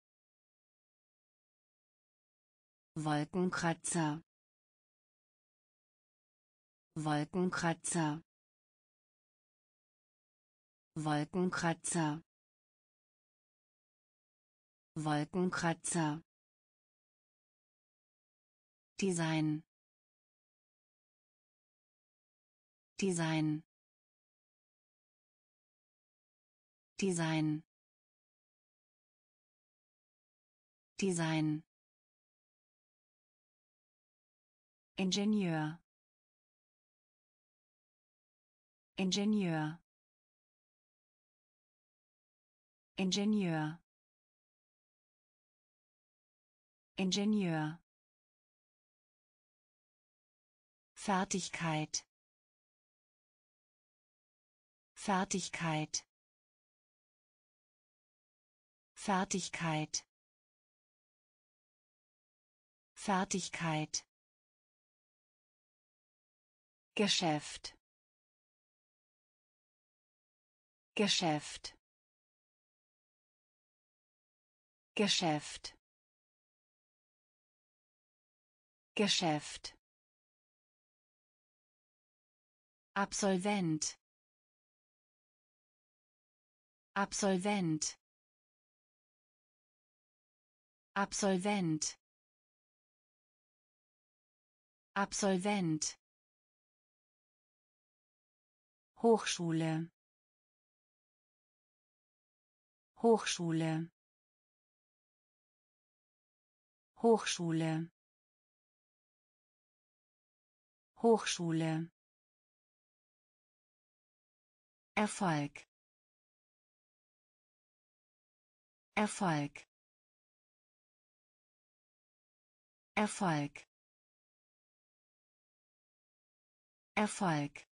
Wolkenkratzer. Wolkenkratzer. Wolkenkratzer. Wolkenkratzer. Design. Design. Design. Design. Ingenieur. Ingenieur. Ingenieur. Ingenieur. Fertigkeit. Fertigkeit. Fertigkeit. Fertigkeit. Geschäft. Geschäft. Geschäft. Geschäft. Absolvent. Absolvent. Absolvent. Absolvent. Hochschule. Hochschule. Hochschule. Hochschule. Erfolg. Erfolg. Erfolg. Erfolg.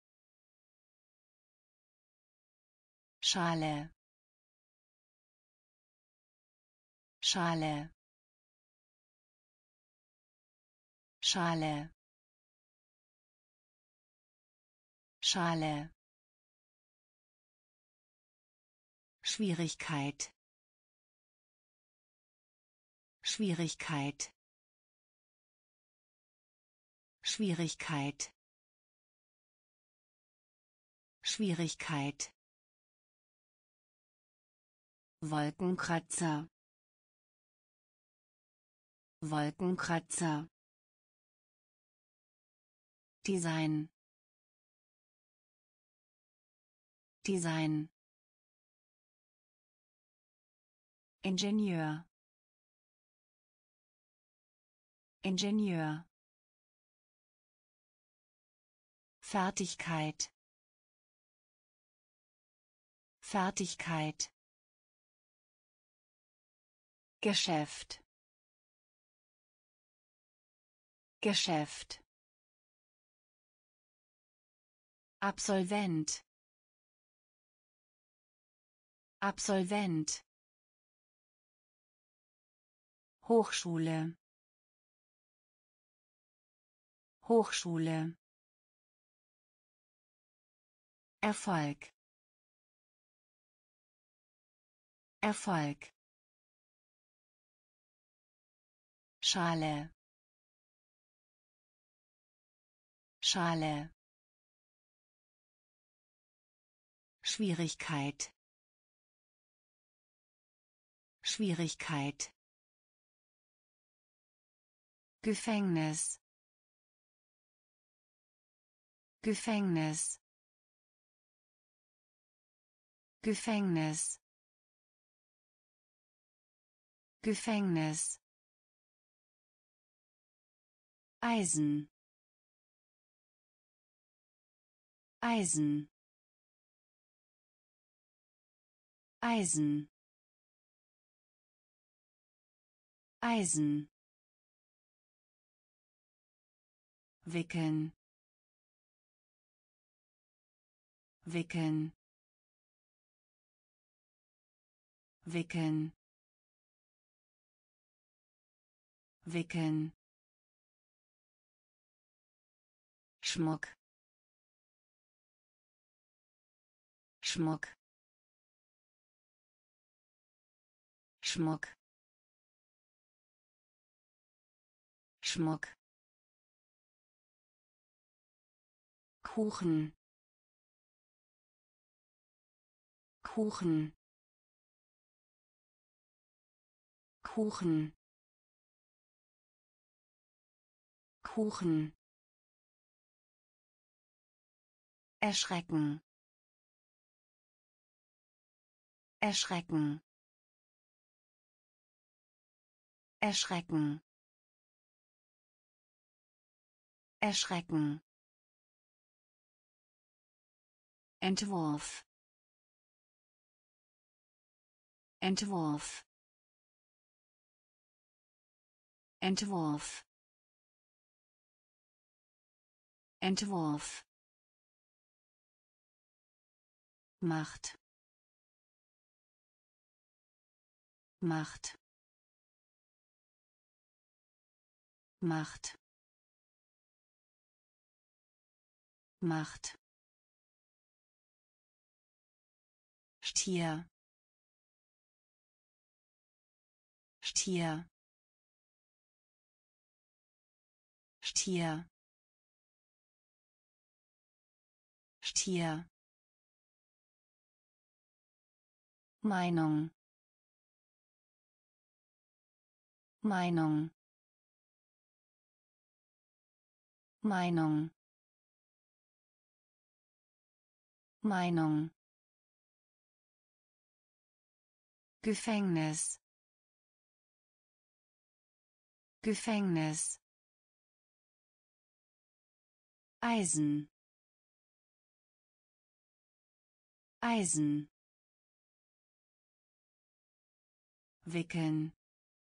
Schale. Schale. Schale. Schale. Schwierigkeit. Schwierigkeit. Schwierigkeit. Schwierigkeit. Wolkenkratzer. Wolkenkratzer. Design. Design. Ingenieur. Ingenieur. Fertigkeit. Fertigkeit. Geschäft. Geschäft. Absolvent. Absolvent. Hochschule. Hochschule. Erfolg. Erfolg. Schale. Schale. Schwierigkeit. Schwierigkeit. Gefängnis Gefängnis Gefängnis Gefängnis Eisen Eisen Eisen Eisen wickeln wickeln wickeln wickeln Schmuck Schmuck Schmuck Schmuck Kuchen Kuchen Kuchen Kuchen erschrecken erschrecken erschrecken erschrecken Entwurf Entwurf Entwurf Entwurf Macht Macht Macht Macht Stier Stier Stier Stier Meinung Meinung Meinung Meinung Gefängnis Gefängnis Eisen Eisen wickeln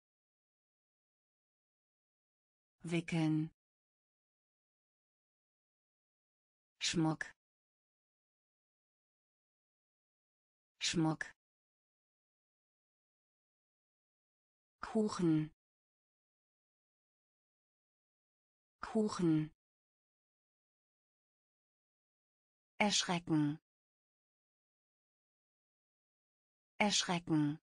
wickeln Schmuck Schmuck Kuchen Kuchen erschrecken erschrecken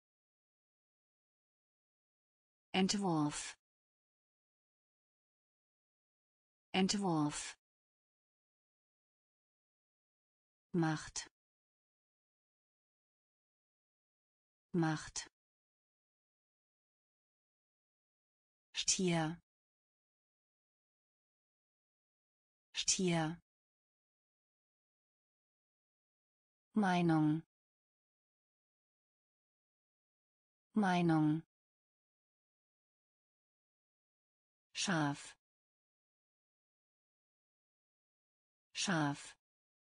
Entwurf Entwurf Macht Macht Stier Stier Meinung Meinung Schaf Schaf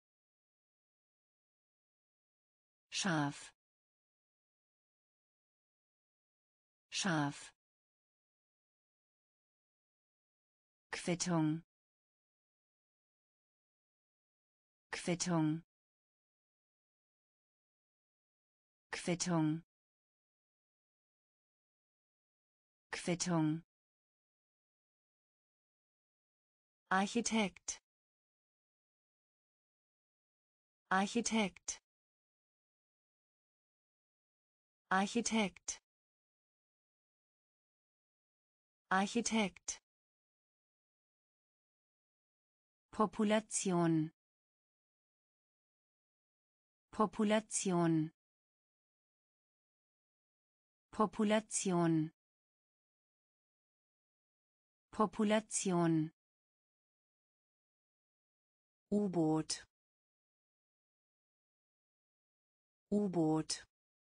Schaf Schaf Quittung Quittung Quittung Quittung Architekt Architekt Architekt Architekt Population Population Population Population U-Boot U-Boot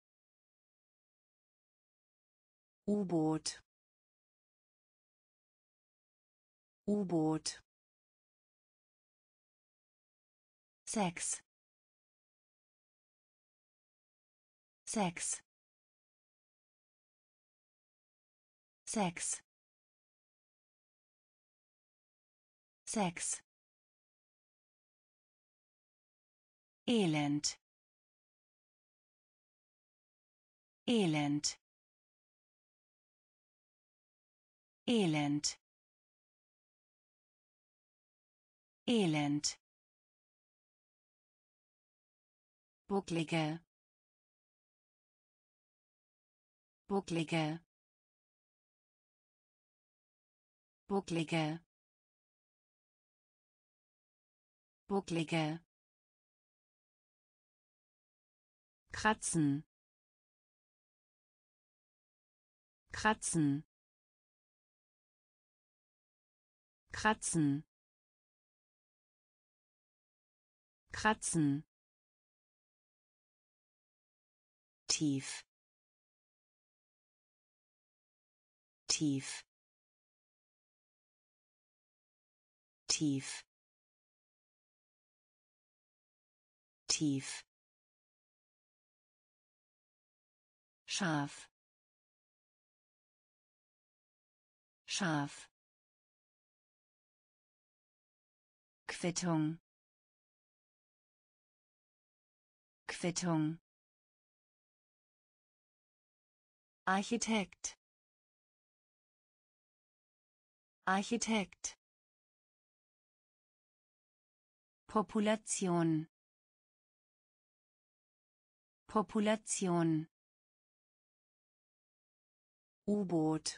U-Boot U-Boot Sex Sex Sex Sex Elend Elend Elend Elend bucklige bucklige bucklige bucklige kratzen kratzen kratzen kratzen tief tief tief tief scharf scharf Quittung Quittung Architekt Architekt Population Population U-Boot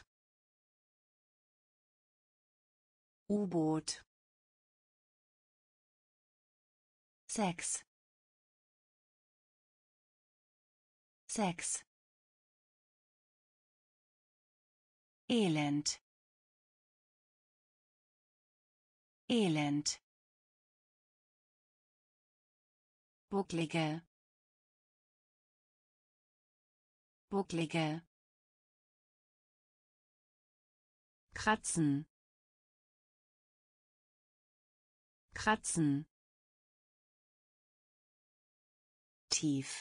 U-Boot Sex Sex Elend Elend bucklige bucklige kratzen kratzen tief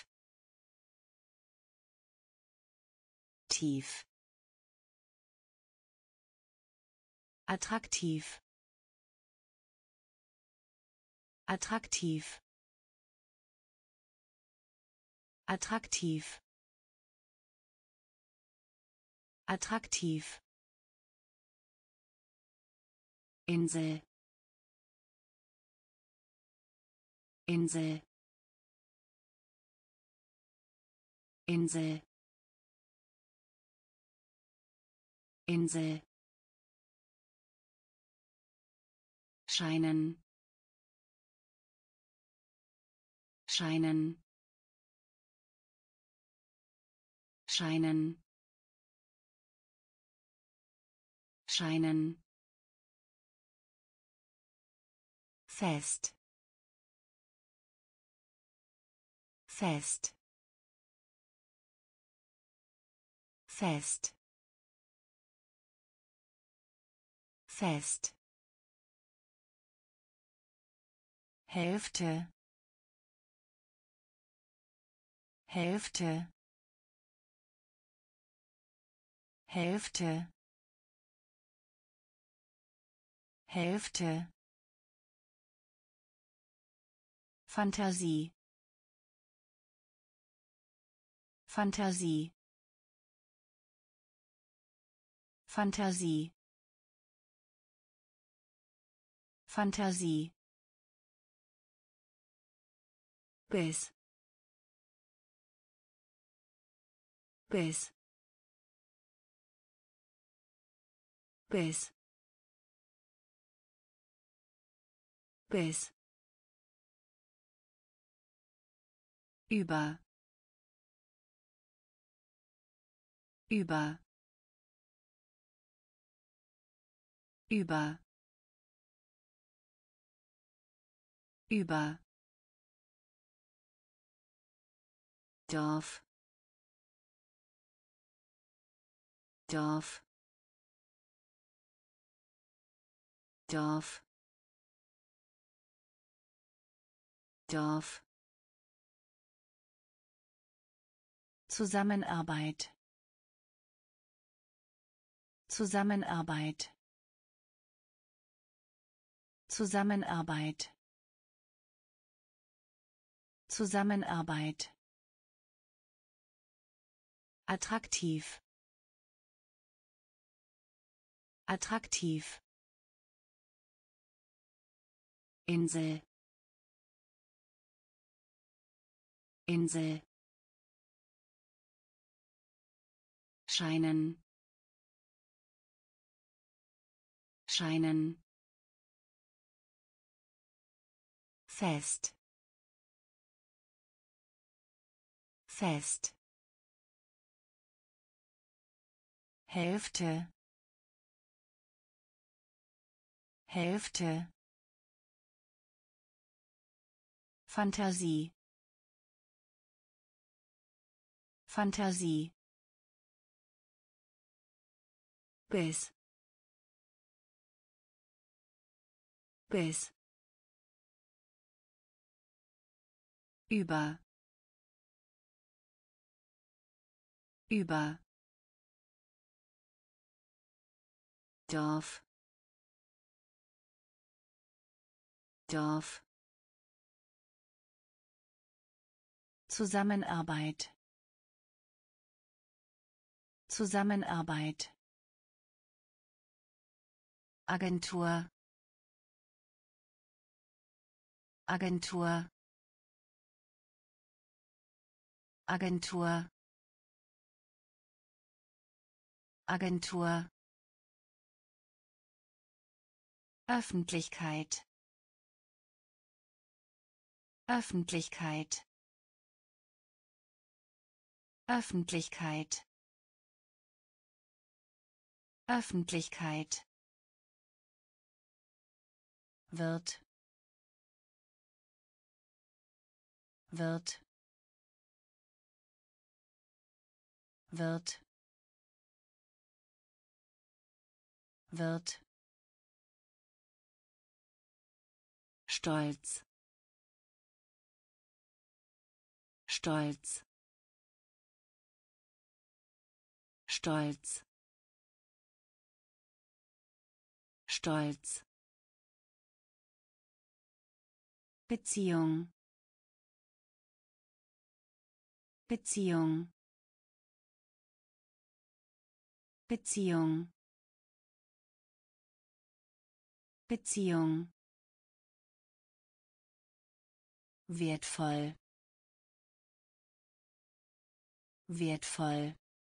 tief attraktiv attraktiv attraktiv attraktiv Insel Insel Insel Insel scheinen scheinen scheinen scheinen fest fest fest fest Hälfte Hälfte Hälfte Hälfte Fantasie Fantasie Fantasie Fantasie bis bis bis bis über über über über Dorf Dorf Dorf Dorf Zusammenarbeit Zusammenarbeit Zusammenarbeit Zusammenarbeit attraktiv attraktiv Insel Insel scheinen scheinen fest fest Hälfte Hälfte Fantasie Fantasie bis bis über über Dorf Dorf Zusammenarbeit Zusammenarbeit Agentur Agentur Agentur Agentur Öffentlichkeit Öffentlichkeit Öffentlichkeit Öffentlichkeit wird wird wird wird Stolz Stolz Stolz Stolz Beziehung Beziehung Beziehung Beziehung wertvoll wertvoll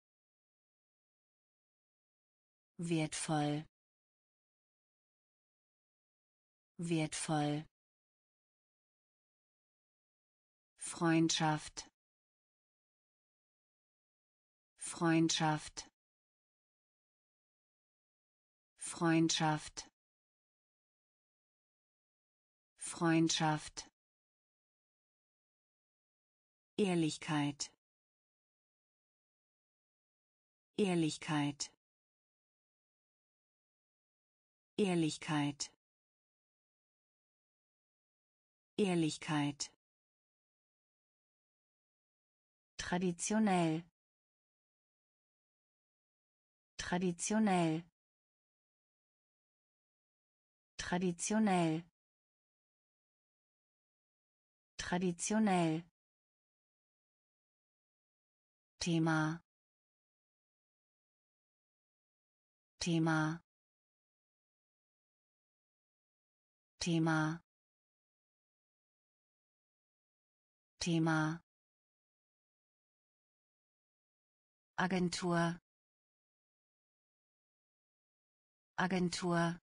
wertvoll wertvoll Freundschaft Freundschaft Freundschaft Freundschaft Ehrlichkeit Ehrlichkeit Ehrlichkeit Ehrlichkeit traditionell traditionell traditionell traditionell Thema Thema Thema Thema Agentur Agentur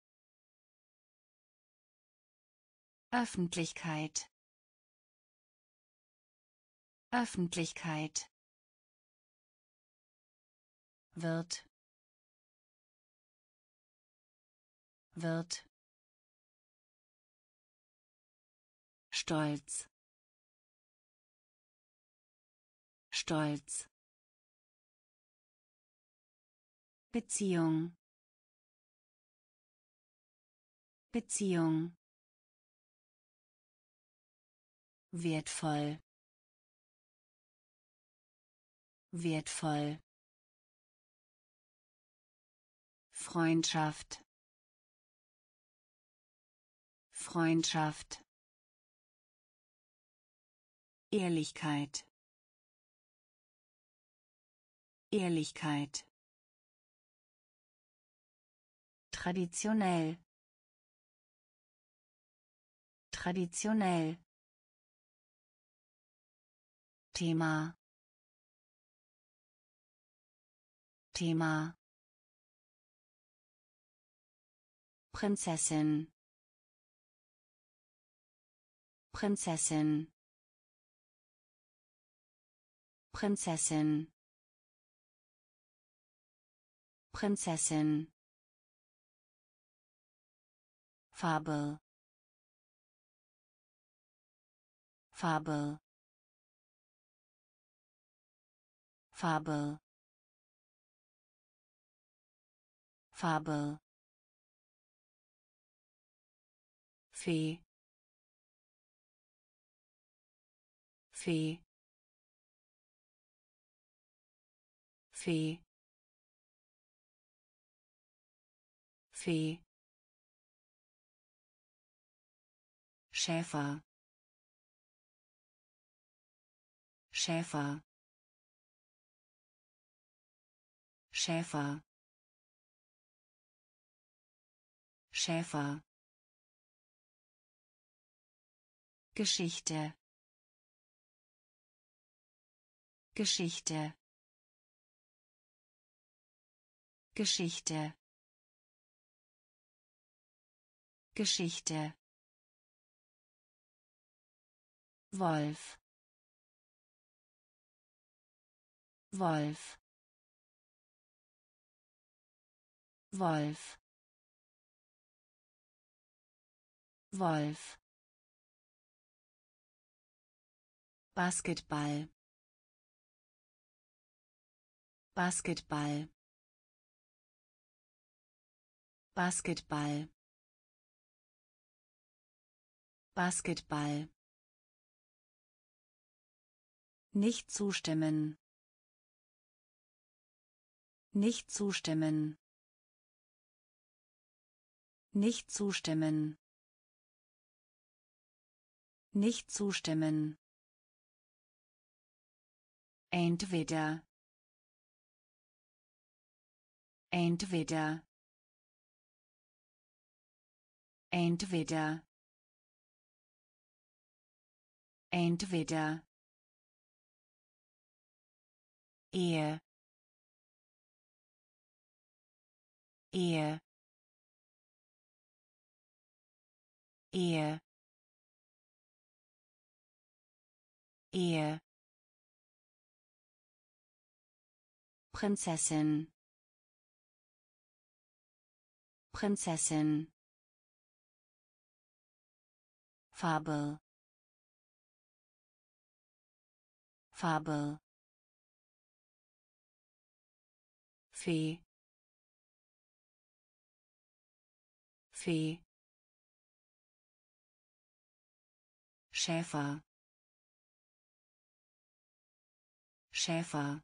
Öffentlichkeit Öffentlichkeit wird wird stolz stolz Beziehung Beziehung wertvoll wertvoll Freundschaft Freundschaft Ehrlichkeit Ehrlichkeit traditionell traditionell Thema Thema Prinzessin Prinzessin Prinzessin Prinzessin Farbe Farbe Farbe Farbe Fee Fee Fee Fee Schäfer Schäfer Schäfer Schäfer Geschichte Geschichte Geschichte Geschichte Wolf Wolf Wolf Wolf Basketball Basketball Basketball Basketball nicht zustimmen nicht zustimmen nicht zustimmen nicht zustimmen entweder entweder entweder entweder Ehe Ehe Ehe Ehe Prinzessin Prinzessin Farbe Farbe Fee Fee Schäfer Schäfer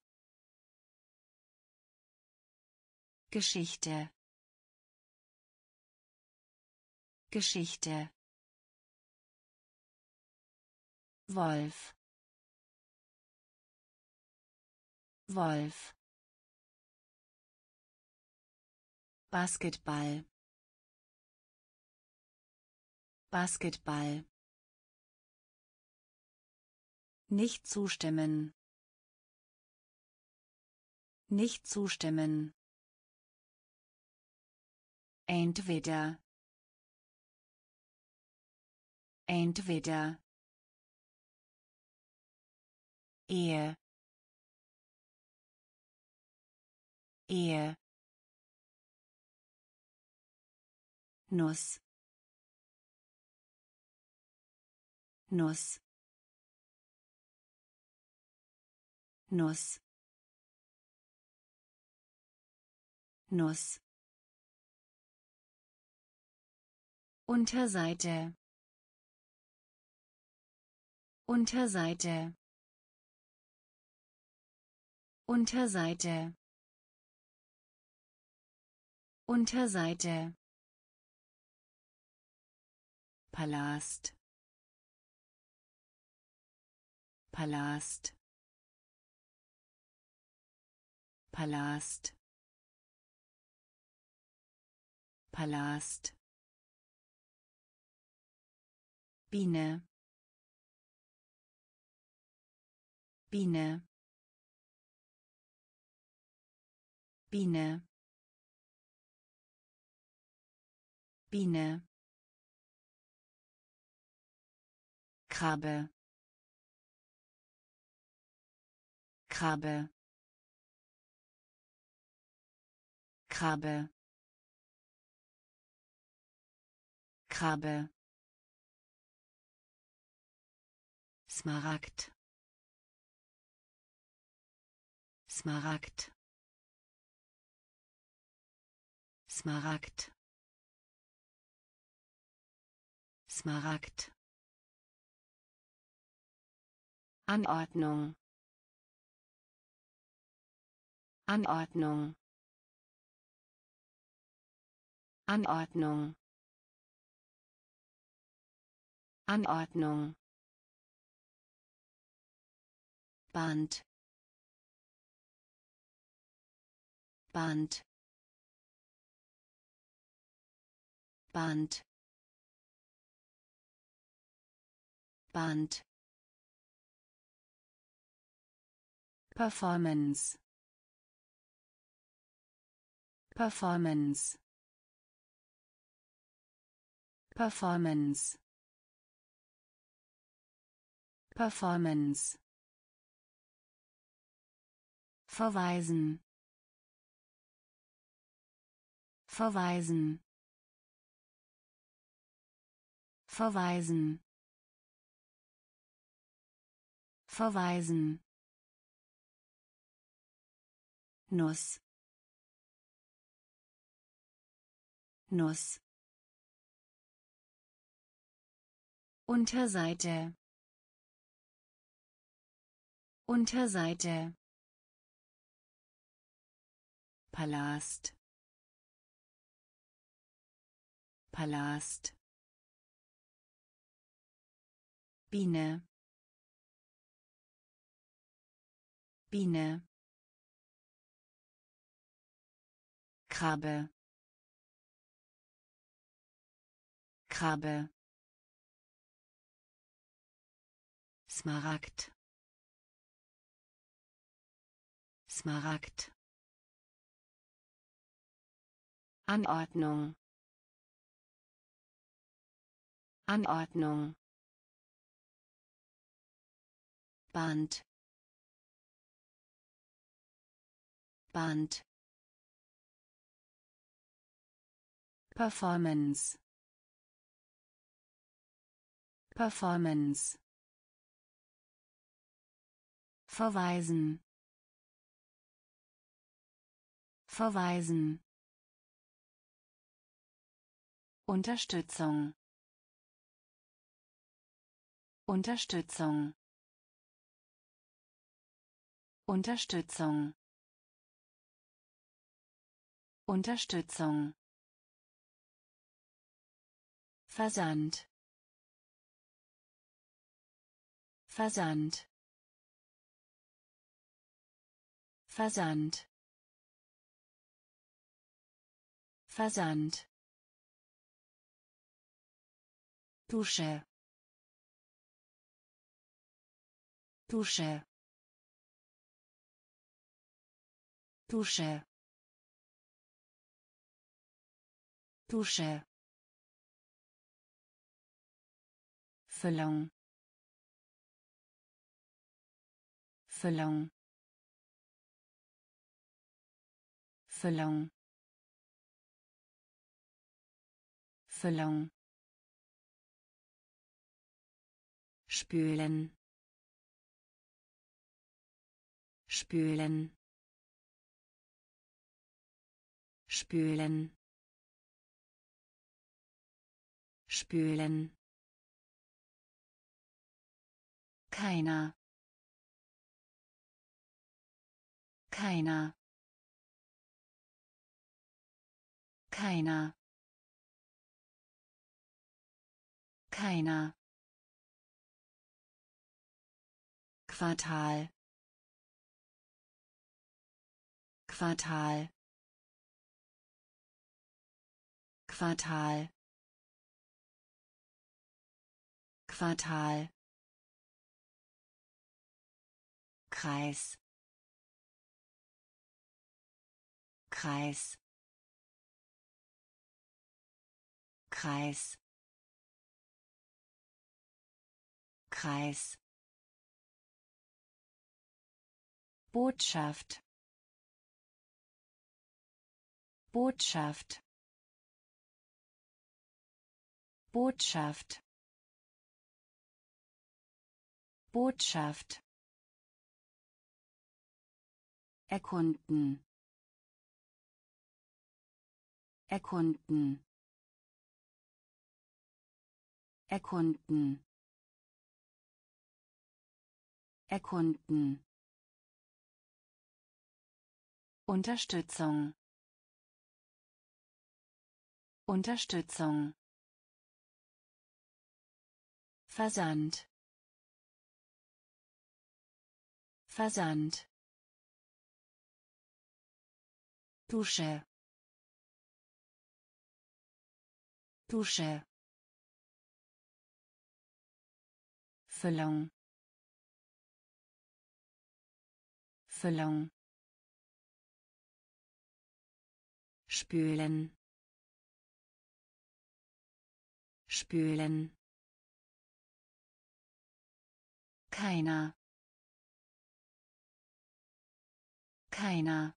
Geschichte Geschichte Wolf Wolf Basketball Basketball nicht zustimmen nicht zustimmen entweder entweder Ehe Ehe Nuss, Nuss, Nuss, Nuss. Unterseite, Unterseite, Unterseite, Unterseite. Palast, Palast, Palast, Palast. Biene, Biene, Biene, Biene. Krabbe, Krabbe, Krabbe, Krabbe. Smaragd, Smaragd, Smaragd, Smaragd. Anordnung, Anordnung, Anordnung, Anordnung. Band, Band, Band, Band. Performance, Performance, Performance, Performance. Verweisen, verweisen, verweisen, verweisen. Nuss, Nuss. Unterseite, Unterseite. Palast, Palast. Biene, Biene. Krabbe, Krabbe. Smaragd, Smaragd. Anordnung, Anordnung. Band, Band. Performance, Performance. Verweisen, verweisen. Unterstützung, Unterstützung, Unterstützung, Unterstützung. Versand, Versand, Versand, Versand. Dusche, Dusche, Dusche, Dusche. Füllung, Füllung, Füllung, Füllung. Spülen. Spülen. Spülen. Spülen. Keiner. Keiner. Keiner. Keiner. Quartal. Quartal. Quartal. Quartal. Kreis. Kreis. Kreis. Kreis. Botschaft. Botschaft. Botschaft. Botschaft. Erkunden. Erkunden. Erkunden. Erkunden. Unterstützung. Unterstützung. Versand. Versand. Dusche. Dusche. Füllung. Füllung. Spülen. Spülen. Keiner. Keiner.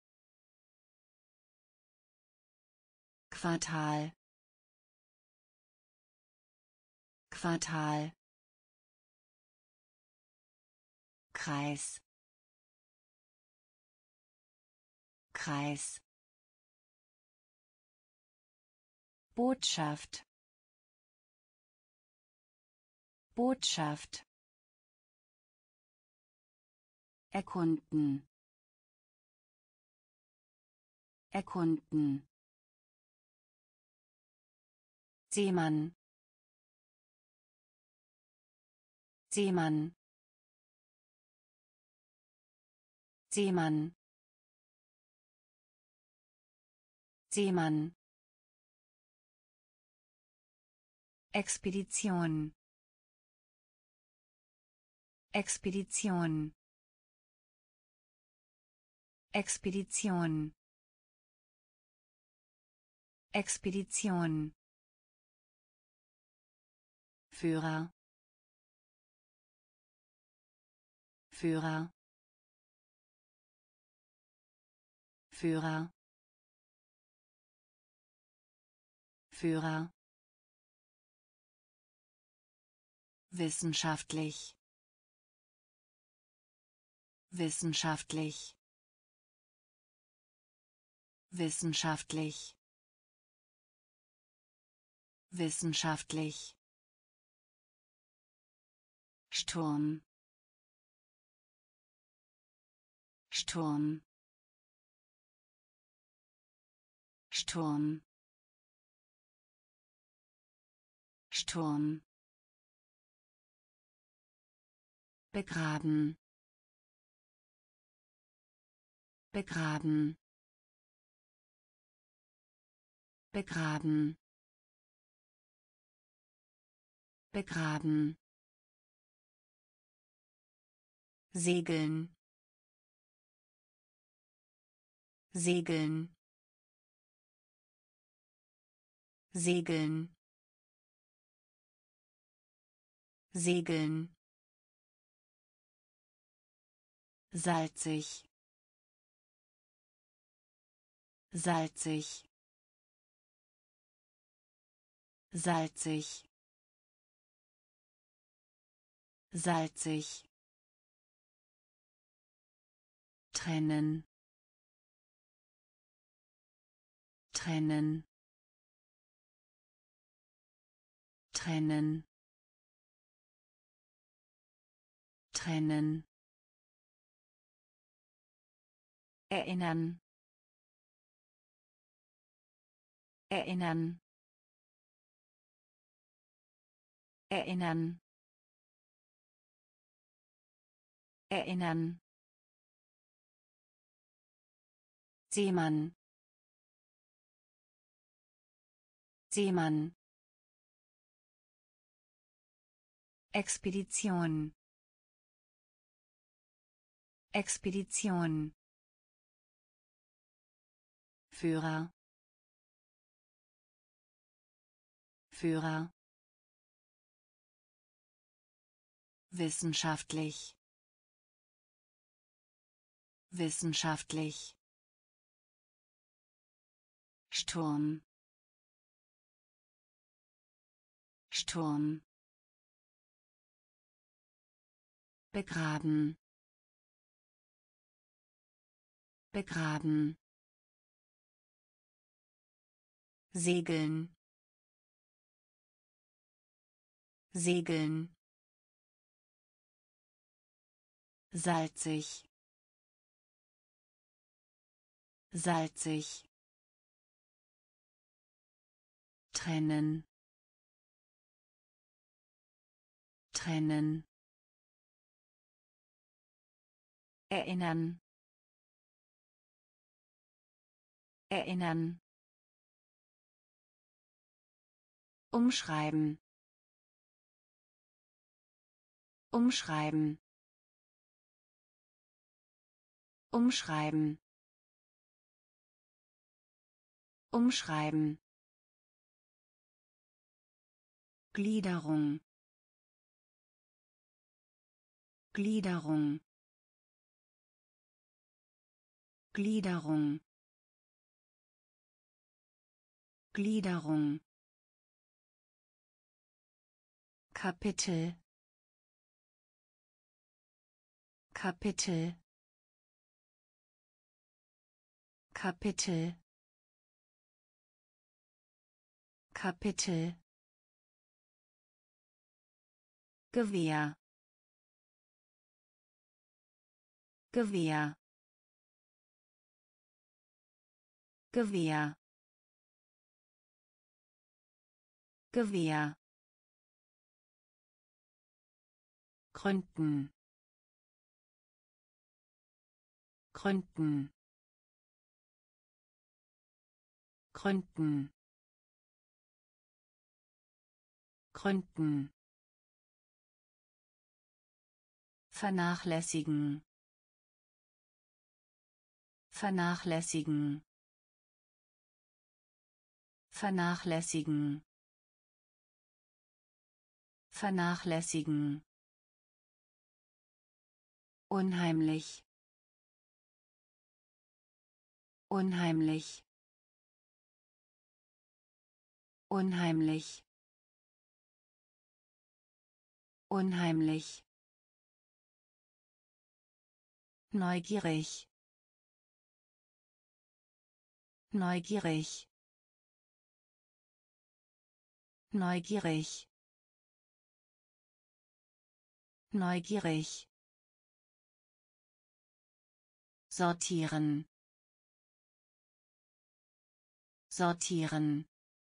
Quartal. Quartal. Kreis. Kreis. Botschaft. Botschaft. Erkunden. Erkunden. Seemann. Seemann. Seemann. Seemann. Expedition. Expedition. Expedition. Expedition. Führer. Führer. Führer. Führer. Wissenschaftlich. Wissenschaftlich. Wissenschaftlich. Wissenschaftlich. Sturm. Sturm. Sturm. Sturm. Begraben. Begraben. Begraben. Begraben. Segeln. Segeln. Segeln. Segeln. Salzig. Salzig. salzig, salzig, trennen, trennen, trennen, trennen, erinnern, erinnern, erinnern, erinnern, Seemann, Seemann, Expedition, Expedition, Führer, Führer, wissenschaftlich, wissenschaftlich, Sturm, Sturm, begraben, begraben, segeln, segeln, salzig, salzig, trennen, trennen, erinnern, erinnern, umschreiben, umschreiben, umschreiben, umschreiben, Gliederung, Gliederung, Gliederung, Gliederung, Kapitel, Kapitel, Kapitel, Kapitel, Gewehr, Gewehr, Gewehr, Gewehr, gründen, gründen, gründen, gründen, vernachlässigen, vernachlässigen, vernachlässigen, vernachlässigen, unheimlich, unheimlich, unheimlich, unheimlich, neugierig, neugierig, neugierig, neugierig, sortieren, sortieren,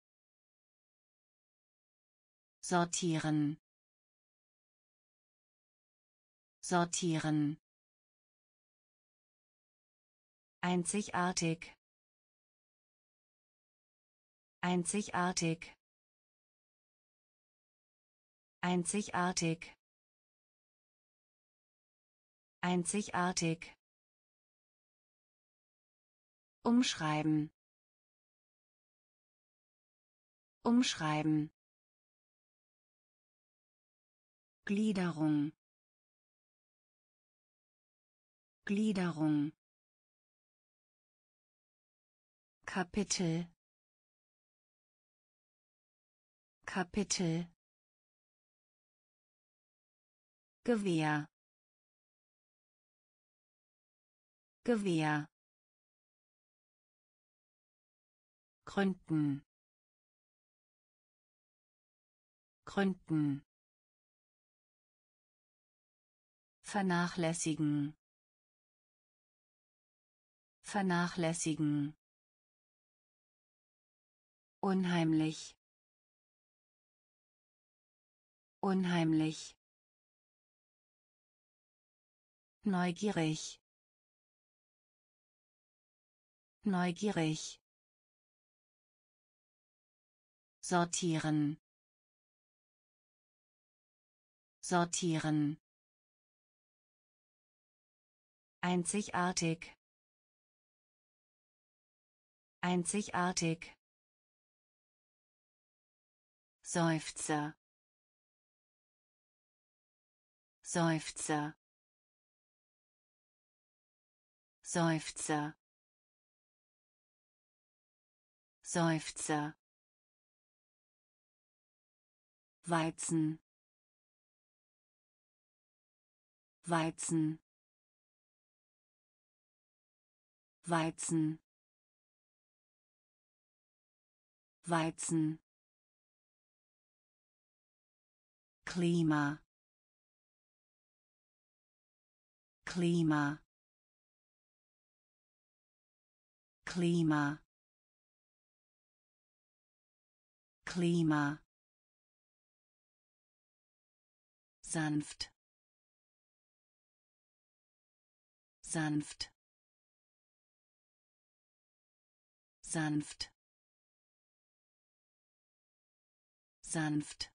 sortieren, sortieren, einzigartig, einzigartig, einzigartig, einzigartig, umschreiben, umschreiben, Gliederung, Gliederung, Kapitel, Kapitel Gewehr Gewehr gründen gründen vernachlässigen vernachlässigen unheimlich unheimlich neugierig neugierig sortieren sortieren einzigartig einzigartig Seufzer Seufzer Seufzer Seufzer Weizen Weizen Weizen Weizen Klima Klima Klima Klima sanft sanft sanft sanft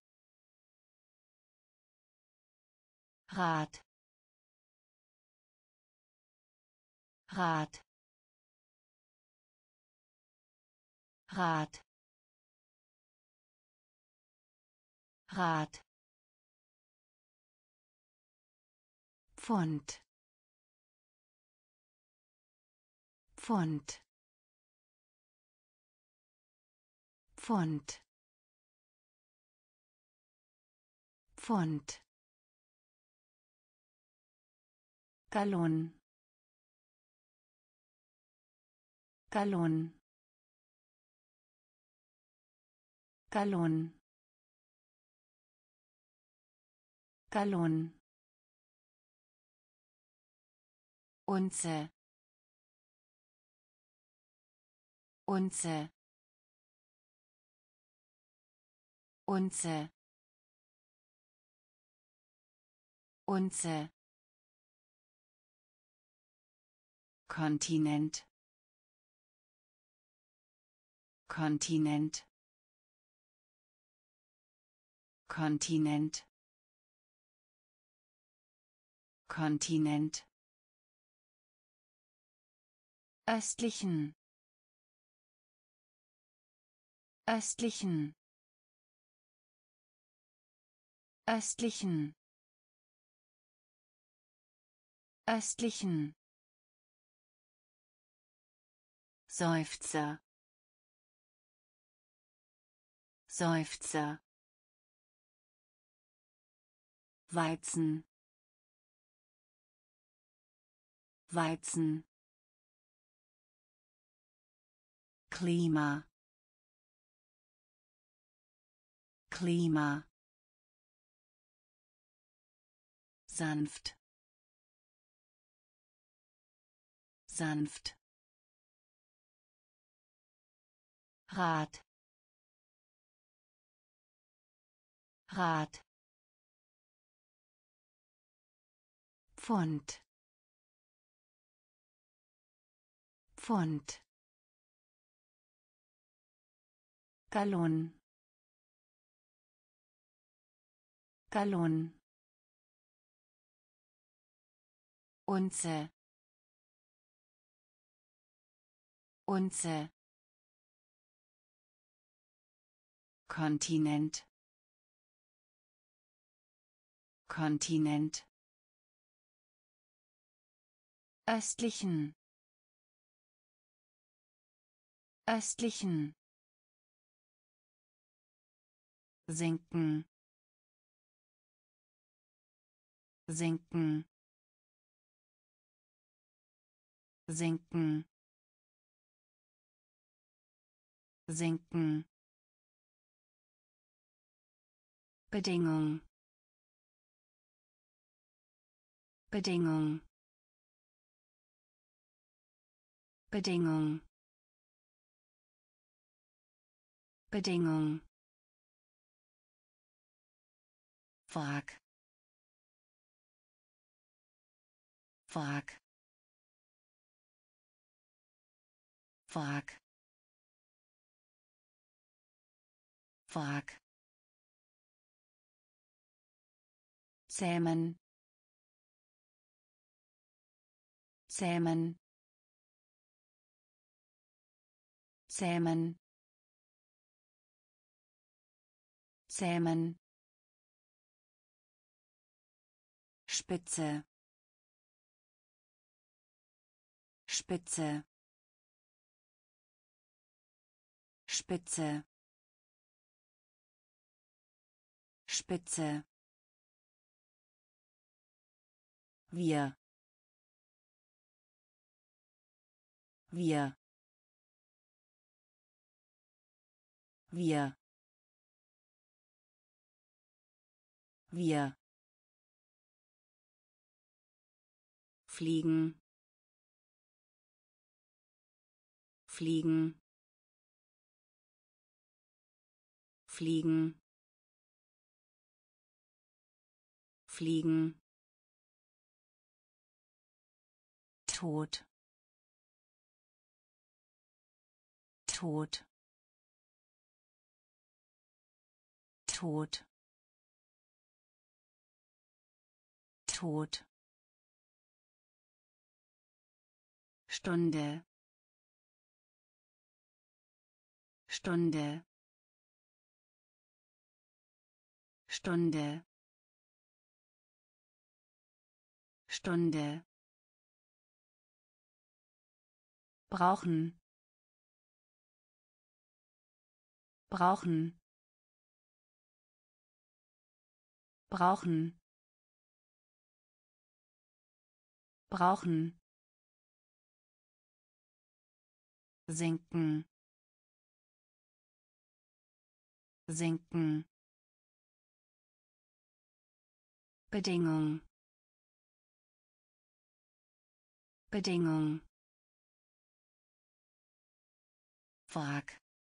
Rat Rat Rat Rat Pfund Pfund Pfund Pfund Gallon Gallon Gallon Gallon Unze Unze Unze Unze Kontinent Kontinent Kontinent Kontinent östlichen östlichen östlichen östlichen Seufzer Seufzer Weizen Weizen Klima Klima sanft sanft Rat Rat Pfund Pfund Gallon Gallon Unze Unze Kontinent Kontinent östlichen östlichen sinken sinken sinken sinken Bedingung Bedingung Bedingung Bedingung Frag Frag Frag Frag zähmen zähmen zähmen zähmen Spitze Spitze Spitze Spitze wir wir wir wir fliegen fliegen fliegen fliegen Tod Tod Tod Tod Stunde Stunde Stunde Stunde brauchen brauchen brauchen brauchen sinken sinken Bedingung Bedingung Frag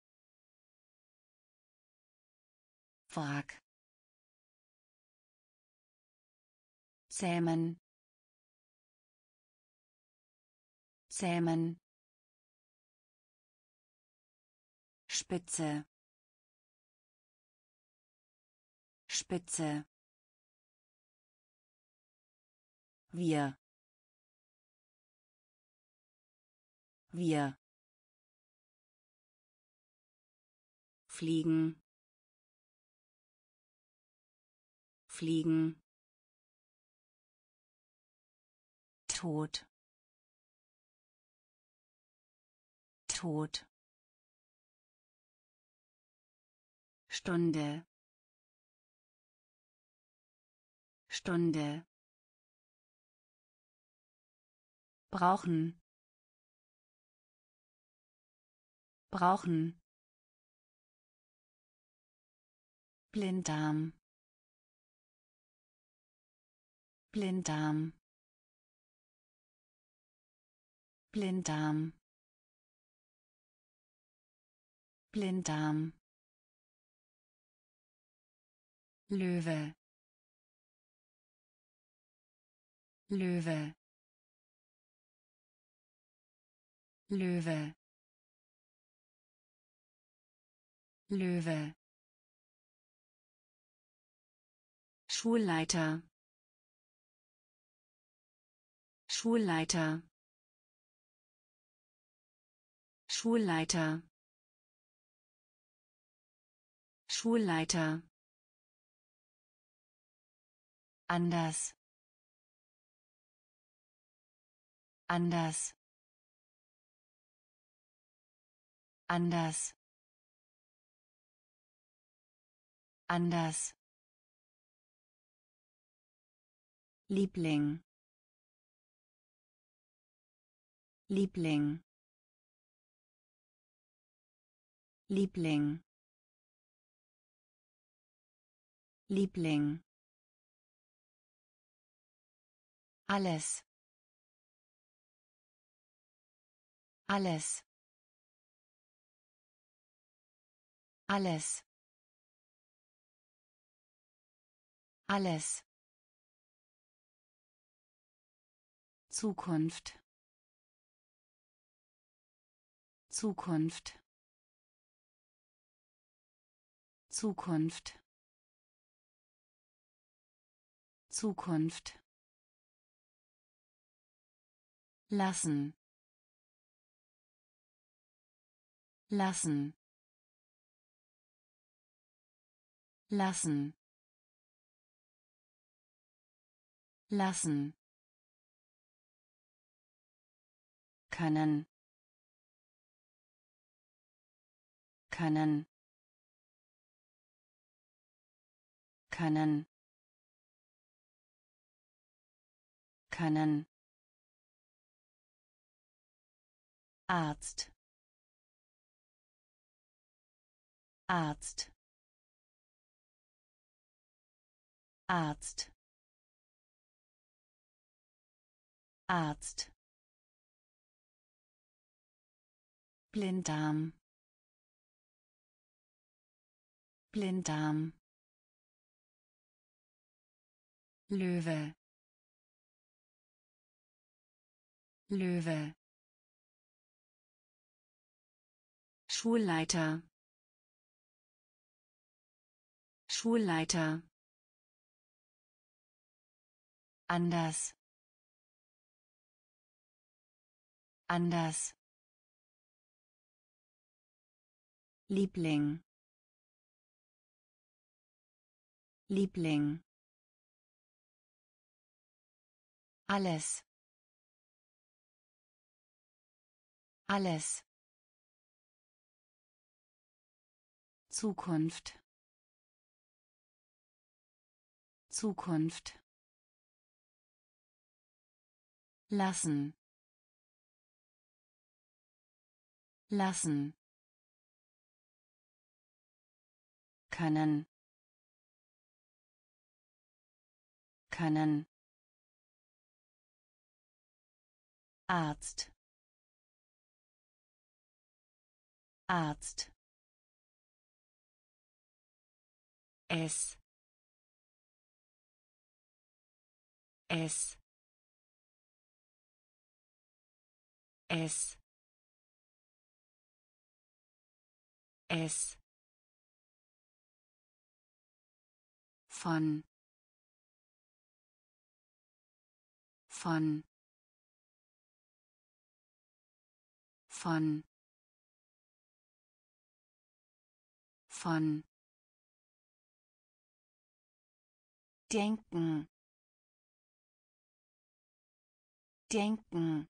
Frag zähmen zähmen Spitze Spitze wir wir fliegen fliegen Tod Tod Stunde Stunde brauchen brauchen Blinddarm Blinddarm Blinddarm Blinddarm Löwe Löwe Löwe Löwe Schulleiter Schulleiter Schulleiter Schulleiter anders anders anders anders, Liebling, Liebling, Liebling, Liebling, alles, alles, alles, alles, Zukunft, Zukunft, Zukunft, Zukunft, lassen, lassen, lassen, lassen, können, können, können, können, Arzt, Arzt, Arzt, Arzt, Blinddarm, Blinddarm, Löwe, Löwe, Schulleiter, Schulleiter, anders, anders, Liebling, Liebling, alles, alles, Zukunft, Zukunft, lassen, lassen, können, können, Arzt, Arzt, es, es, es, es, von, von, von, von, denken, denken,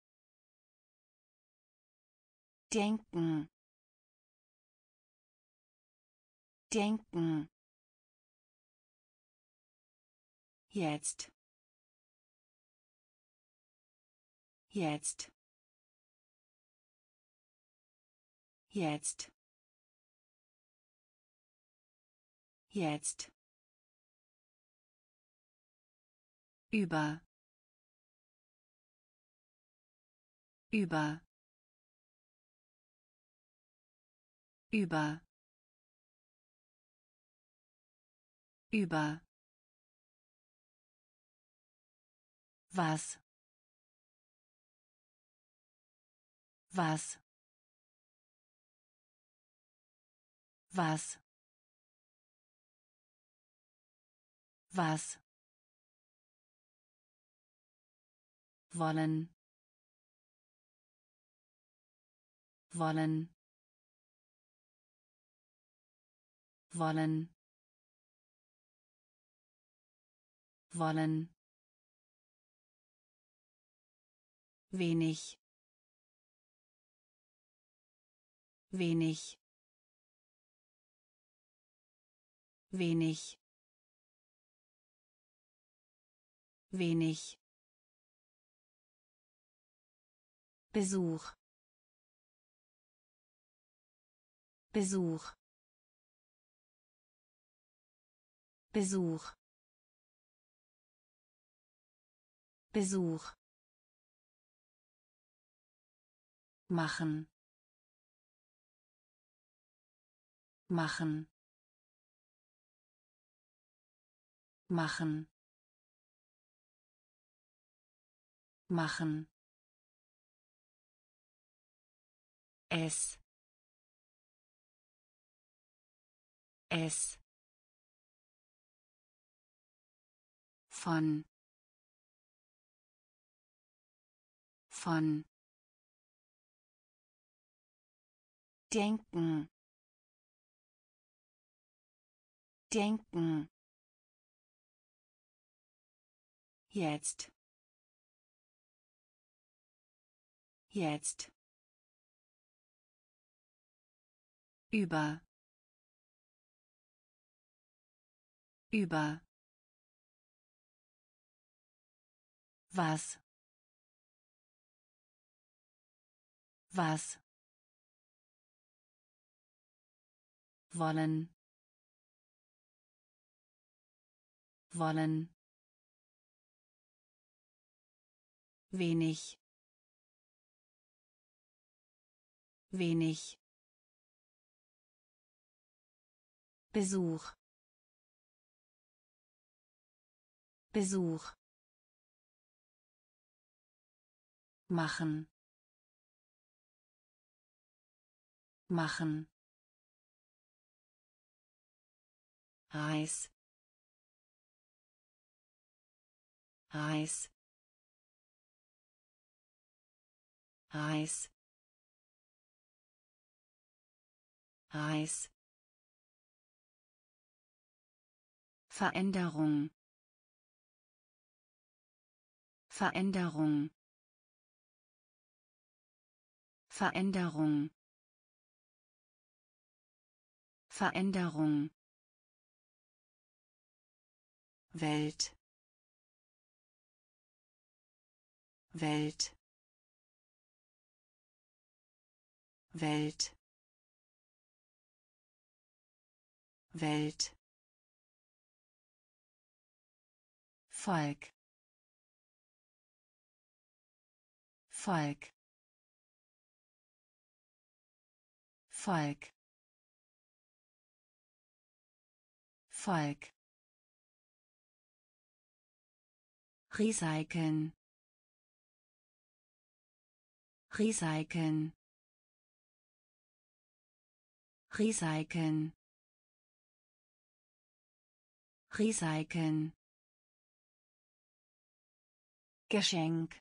denken, denken, jetzt, jetzt, jetzt, jetzt, über, über, über, über, was, was, was, was, wollen, wollen, wollen, wollen, wenig, wenig, wenig, wenig, Besuch, Besuch, Besuch, Besuch, machen, machen, machen, machen, es, es, von, denken, denken, jetzt, jetzt, über, über, was, wollen, wollen, wenig, wenig, Besuch, Besuch, machen, machen, Reis, Reis, Reis, Reis, Veränderung, Veränderung, Veränderung, Veränderung, Welt, Welt, Welt, Welt, Volk, Volk, Volk, Volk, recyceln, recyceln, recyceln, recyceln, Geschenk,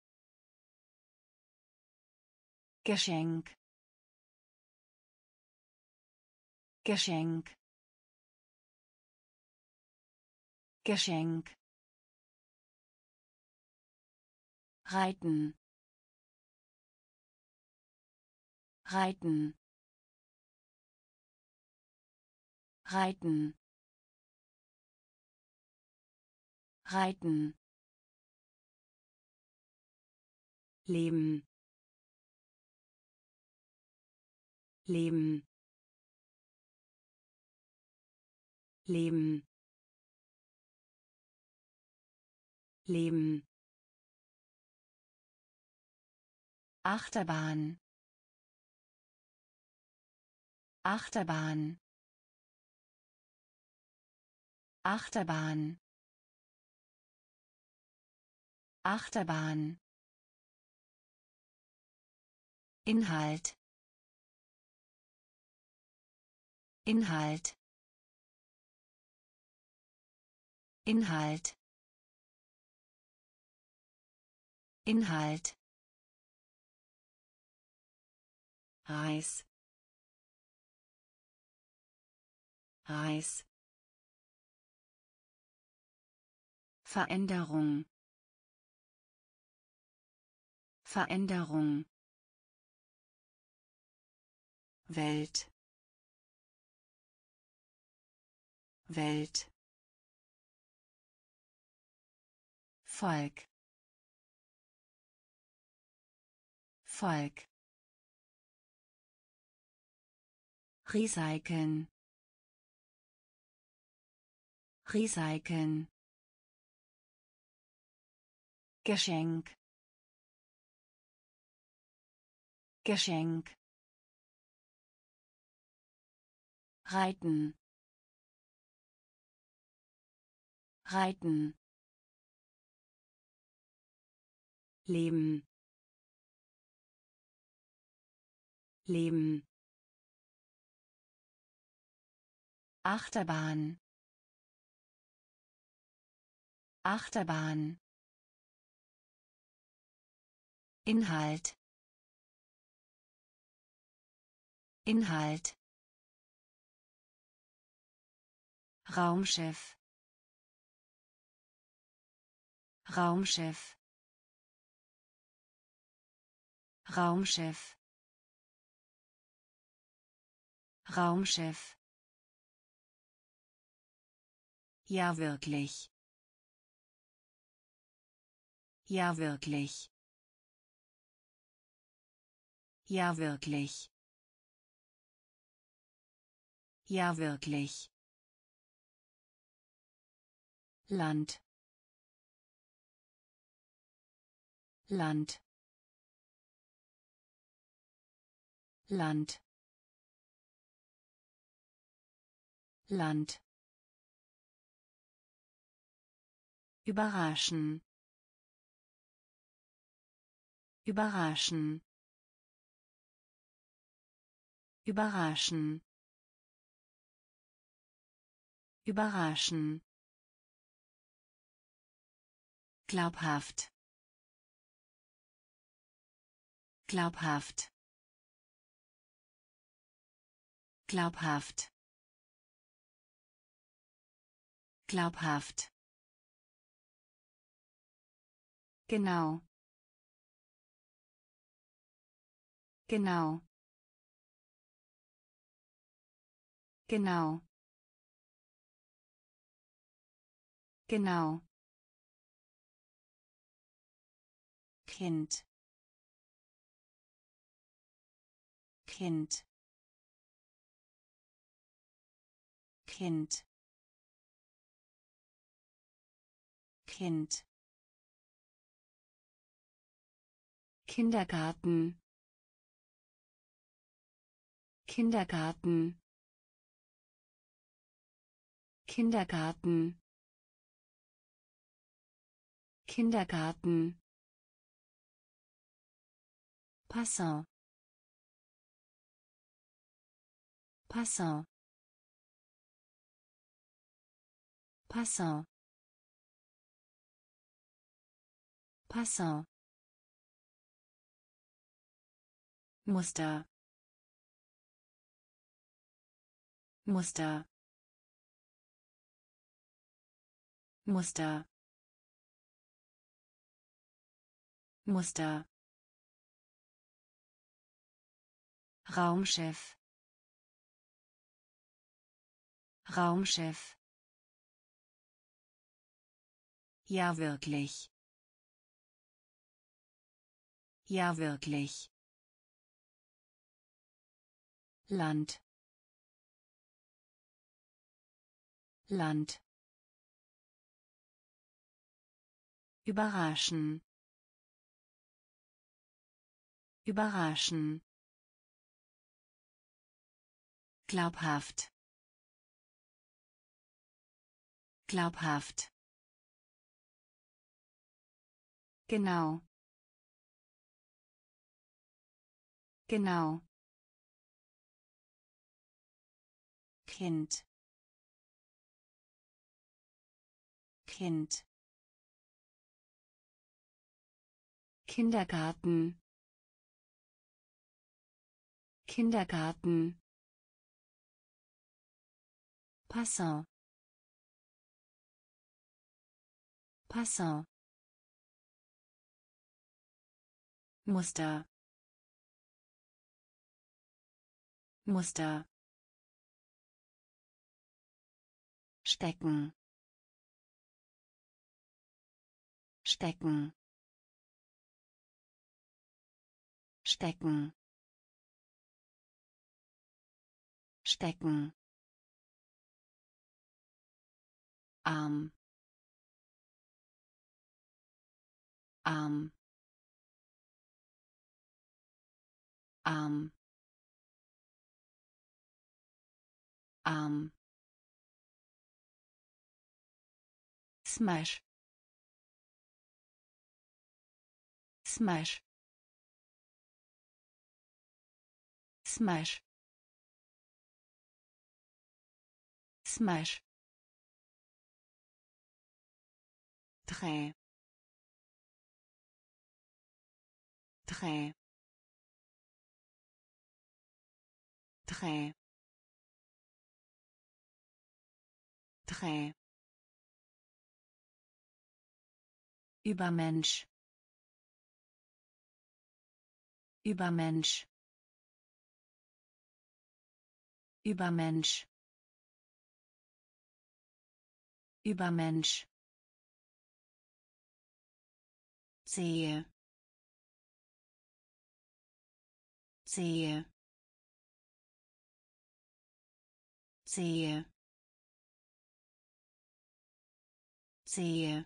Geschenk, Geschenk, Geschenk, reiten, reiten, reiten, reiten, leben, leben, leben, leben, Achterbahn, Achterbahn, Achterbahn, Achterbahn, Inhalt, Inhalt, Inhalt, Inhalt, Reis, Reis, Veränderung, Veränderung, Welt, Welt, Volk, Volk, recyceln, recyceln, Geschenk, Geschenk, reiten, reiten, leben, leben, Achterbahn, Achterbahn, Inhalt, Inhalt, Raumschiff, Raumschiff, Raumschiff, Raumschiff, ja wirklich, ja wirklich, ja wirklich, ja wirklich, Land, Land, Land, Land, überraschen, überraschen, überraschen, überraschen, glaubhaft, glaubhaft, glaubhaft, glaubhaft, genau, genau, genau, genau, Kind, Kind, Kind, Kind, Kindergarten, Kindergarten, Kindergarten, Kindergarten, Passant, Passant, Passant, Passant, Muster, Muster, Muster, Muster, Raumschiff, Raumschiff, ja wirklich, ja wirklich, Land, Land, überraschen, überraschen, glaubhaft, glaubhaft, genau, genau, Kind, Kind, Kindergarten, Kindergarten, Passant, Passant, Muster, Muster, stecken, stecken, stecken, stecken, Arm, Arm, Arm, Arm, Smash, Smash, Smash, Smash, Dreh, Dreh, Dreh, Dreh, Übermensch, Übermensch, Übermensch, Übermensch, sehe, sehe, sehe, sehe,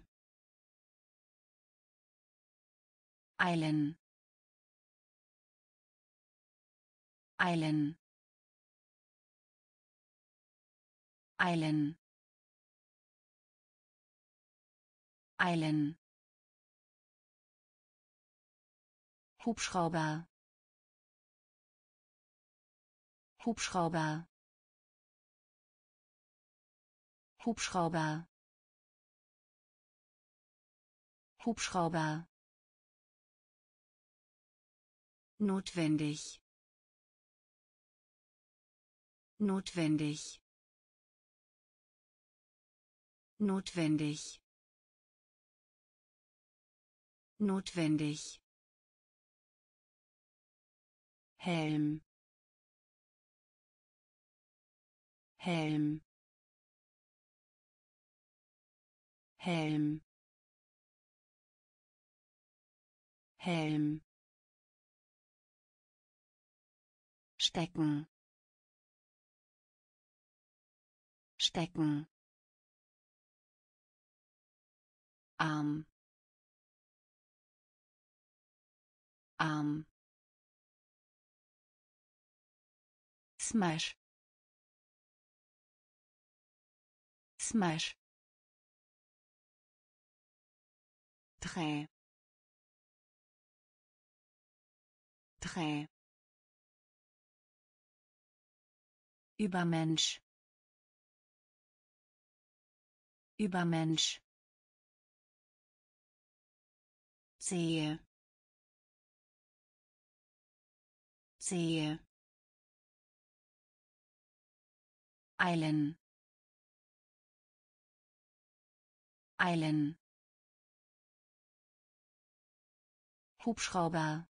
eilen, eilen, eilen, eilen, Hubschrauber, Hubschrauber, Hubschrauber, Hubschrauber, notwendig, notwendig, notwendig, notwendig, Helm, Helm, Helm, Helm, stecken, stecken, Arm, Arm, Smash, Smash, Dreh, Dreh, Übermensch, Übermensch, sehe, sehe, eilen, eilen, Hubschrauber,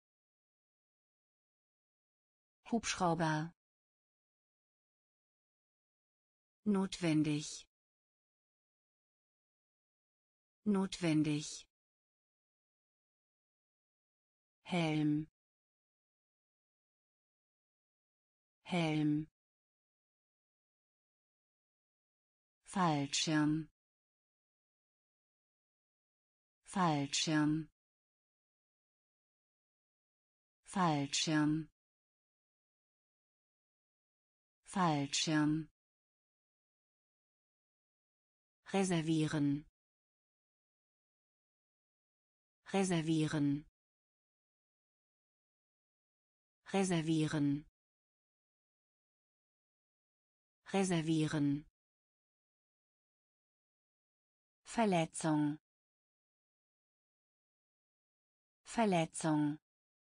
Hubschrauber, notwendig, notwendig, Helm, Helm, Fallschirm, Fallschirm, Fallschirm, Fallschirm, reservieren, reservieren, reservieren, reservieren, Verletzung, Verletzung,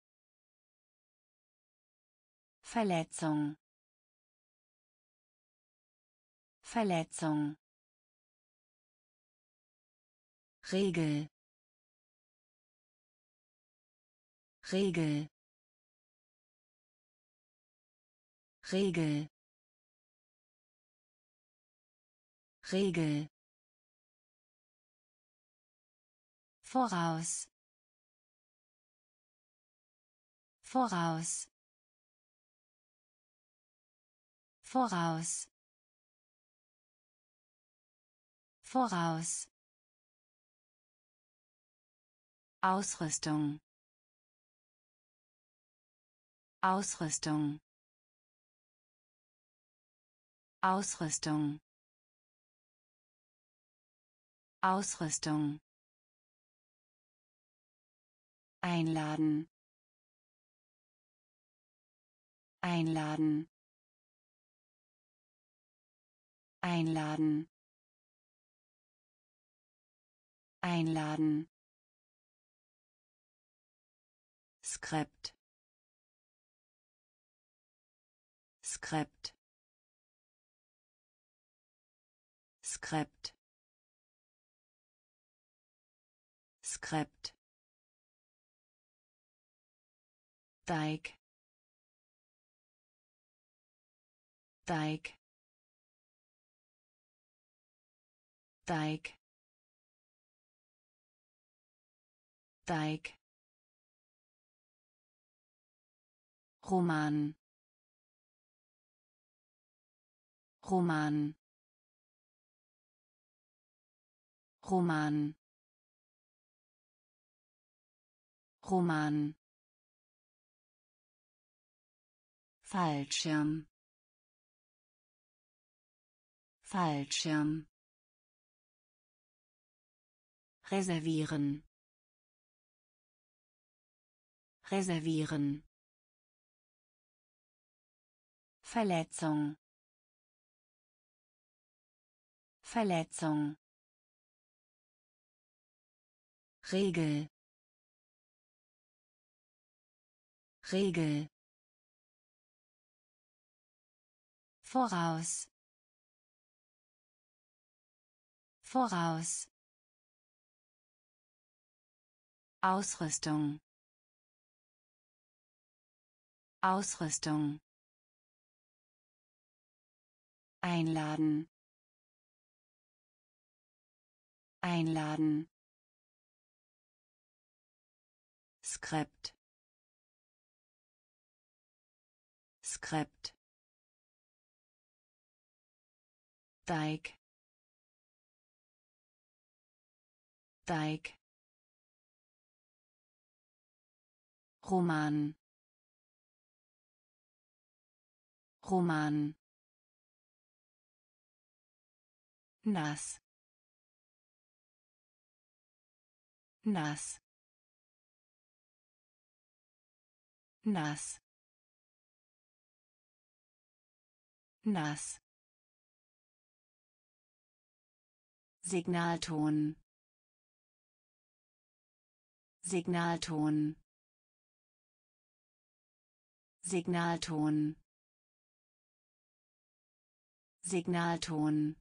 Verletzung, Verletzung, Regel, Regel, Regel, Regel. Voraus. Voraus. Voraus. Voraus. Ausrüstung. Ausrüstung. Ausrüstung. Ausrüstung. Einladen. Einladen. Einladen. Einladen. Skript. Skript. Skript. Skript. Teig. Teig. Teig. Teig. Roman. Roman. Roman. Roman. Fallschirm. Fallschirm. Reservieren. Reservieren. Verletzung. Verletzung. Regel. Regel. Voraus. Voraus. Ausrüstung. Ausrüstung. Einladen. Einladen. Skript. Skript. Teig. Teig. Roman. Roman. Nass. Nass. Nass. Nass. Signalton. Signalton. Signalton. Signalton.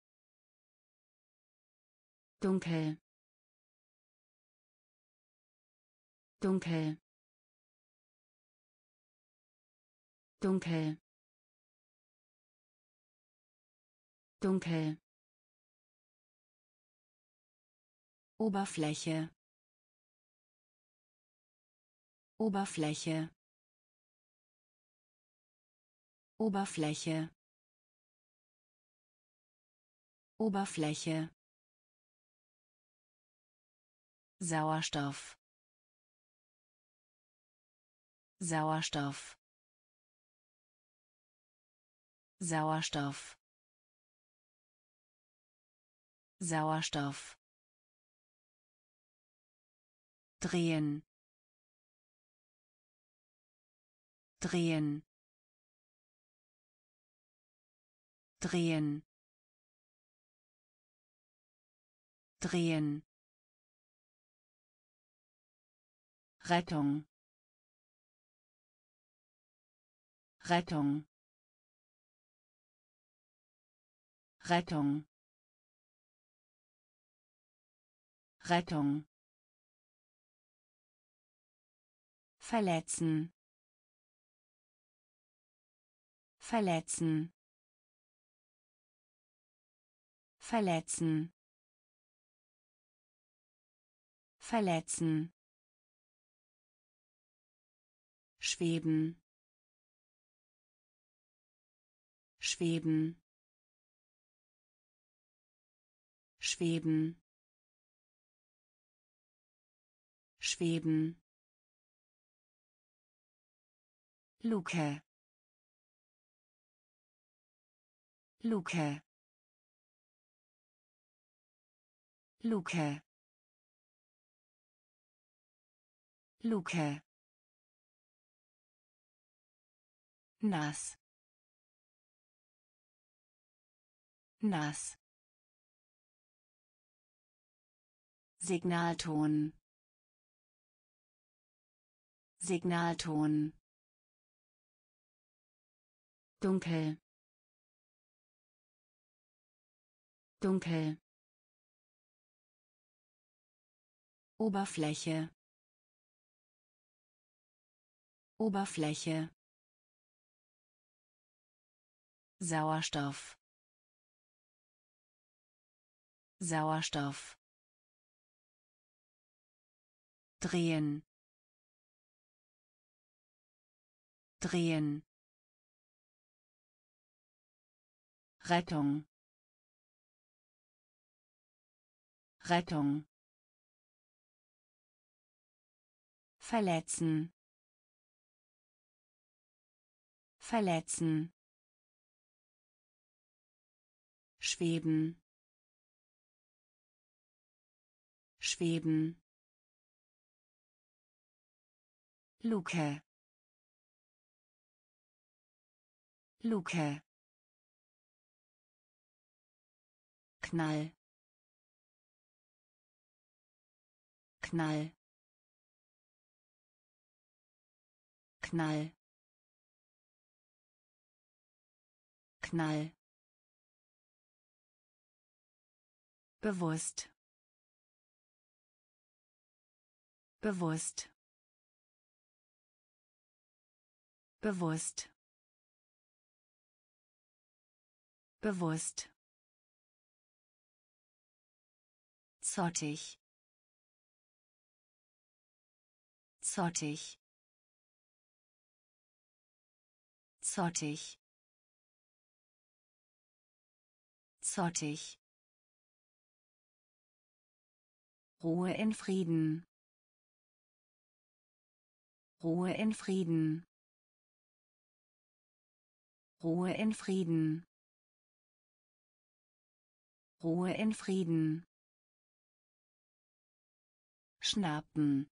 Dunkel. Dunkel. Dunkel. Dunkel. Oberfläche. Oberfläche. Oberfläche. Oberfläche. Sauerstoff. Sauerstoff. Sauerstoff. Sauerstoff. Drehen. Drehen. Drehen. Drehen. Rettung. Rettung. Rettung. Rettung. Verletzen. Verletzen. verletzen, verletzen, schweben, schweben, schweben, schweben, Luke, Luke, Luke, Luke, nass, nass, Signalton, Signalton, dunkel, dunkel, Oberfläche, Oberfläche, Sauerstoff, Sauerstoff, drehen, drehen, Rettung, Rettung, verletzen, verletzen, schweben, schweben, Luke, Luke, Knall, Knall, Knall, Knall, bewusst, bewusst, bewusst, bewusst, zottig, zottig, zottig, zottig, Ruhe in Frieden, Ruhe in Frieden, Ruhe in Frieden, Ruhe in Frieden, schnappen,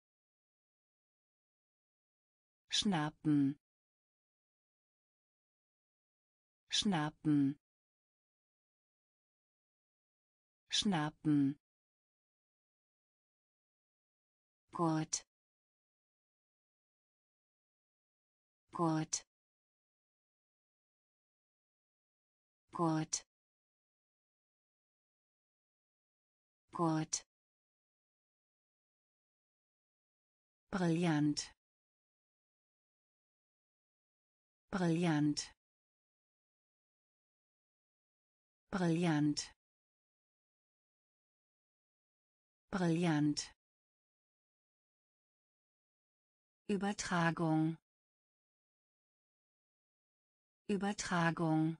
schnappen, schnappen, schnappen, Gurt, Gurt, Gurt, Gurt, brillant, brillant, brillant, brillant, Übertragung, Übertragung,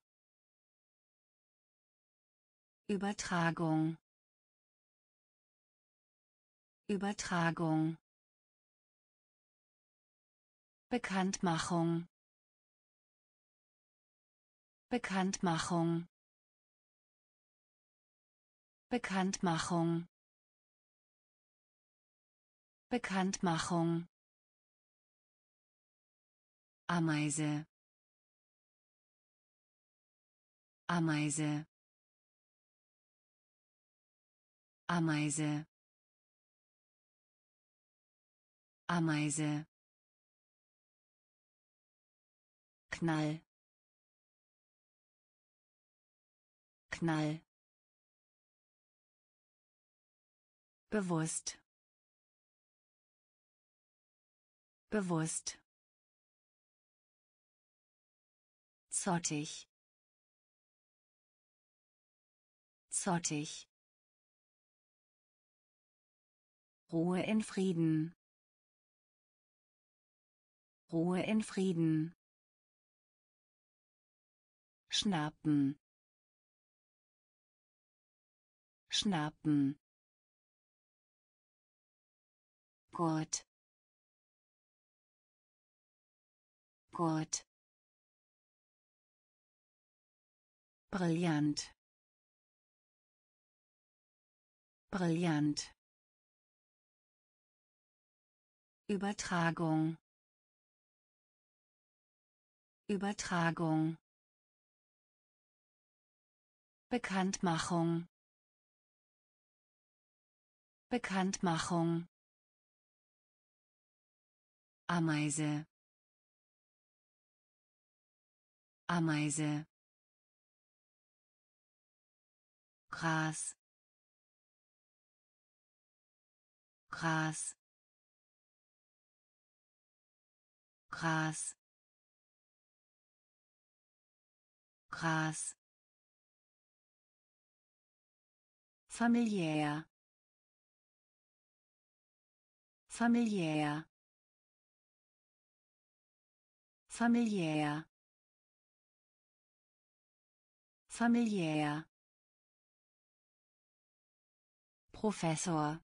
Übertragung, Übertragung, Bekanntmachung, Bekanntmachung, Bekanntmachung, Bekanntmachung, Ameise, Ameise, Ameise, Ameise, Knall, Knall, bewusst, bewusst, zottig, zottig, Ruhe in Frieden, Ruhe in Frieden, schnappen, schnappen, Gurt, Gurt, brillant, brillant, Übertragung, Übertragung, Bekanntmachung, Bekanntmachung, Ameise, Ameise, Gras, Gras, Gras, Gras, familiär, familiär, familiär, familiär, Professor,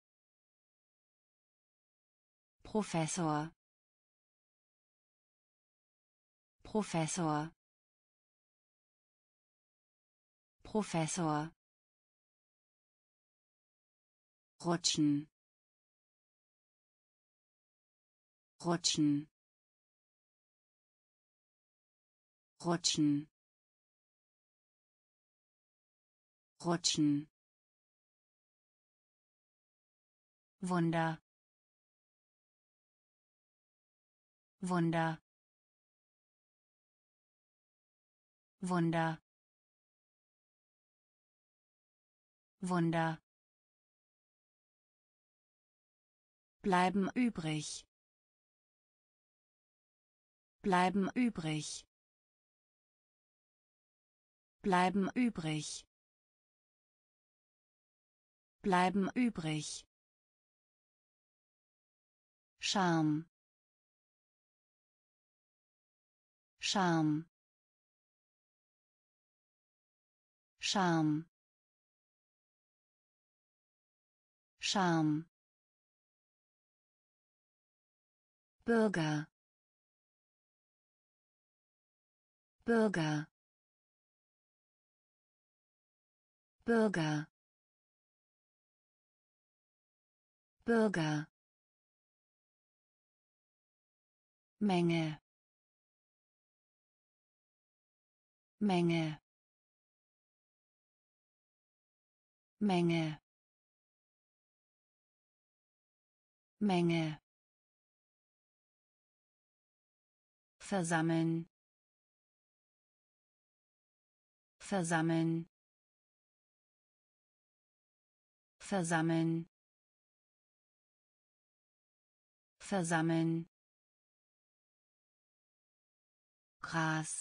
Professor, Professor, Professor, rutschen, rutschen, rutschen, rutschen, Wunder, Wunder, Wunder, Wunder, bleiben übrig, bleiben übrig, bleiben übrig, bleiben übrig, Charme, Charme, Charme, Charme, Bürger, Bürger, Bürger, Bürger, Menge, Menge, Menge, Menge, versammeln, versammeln, versammeln, versammeln, Gras,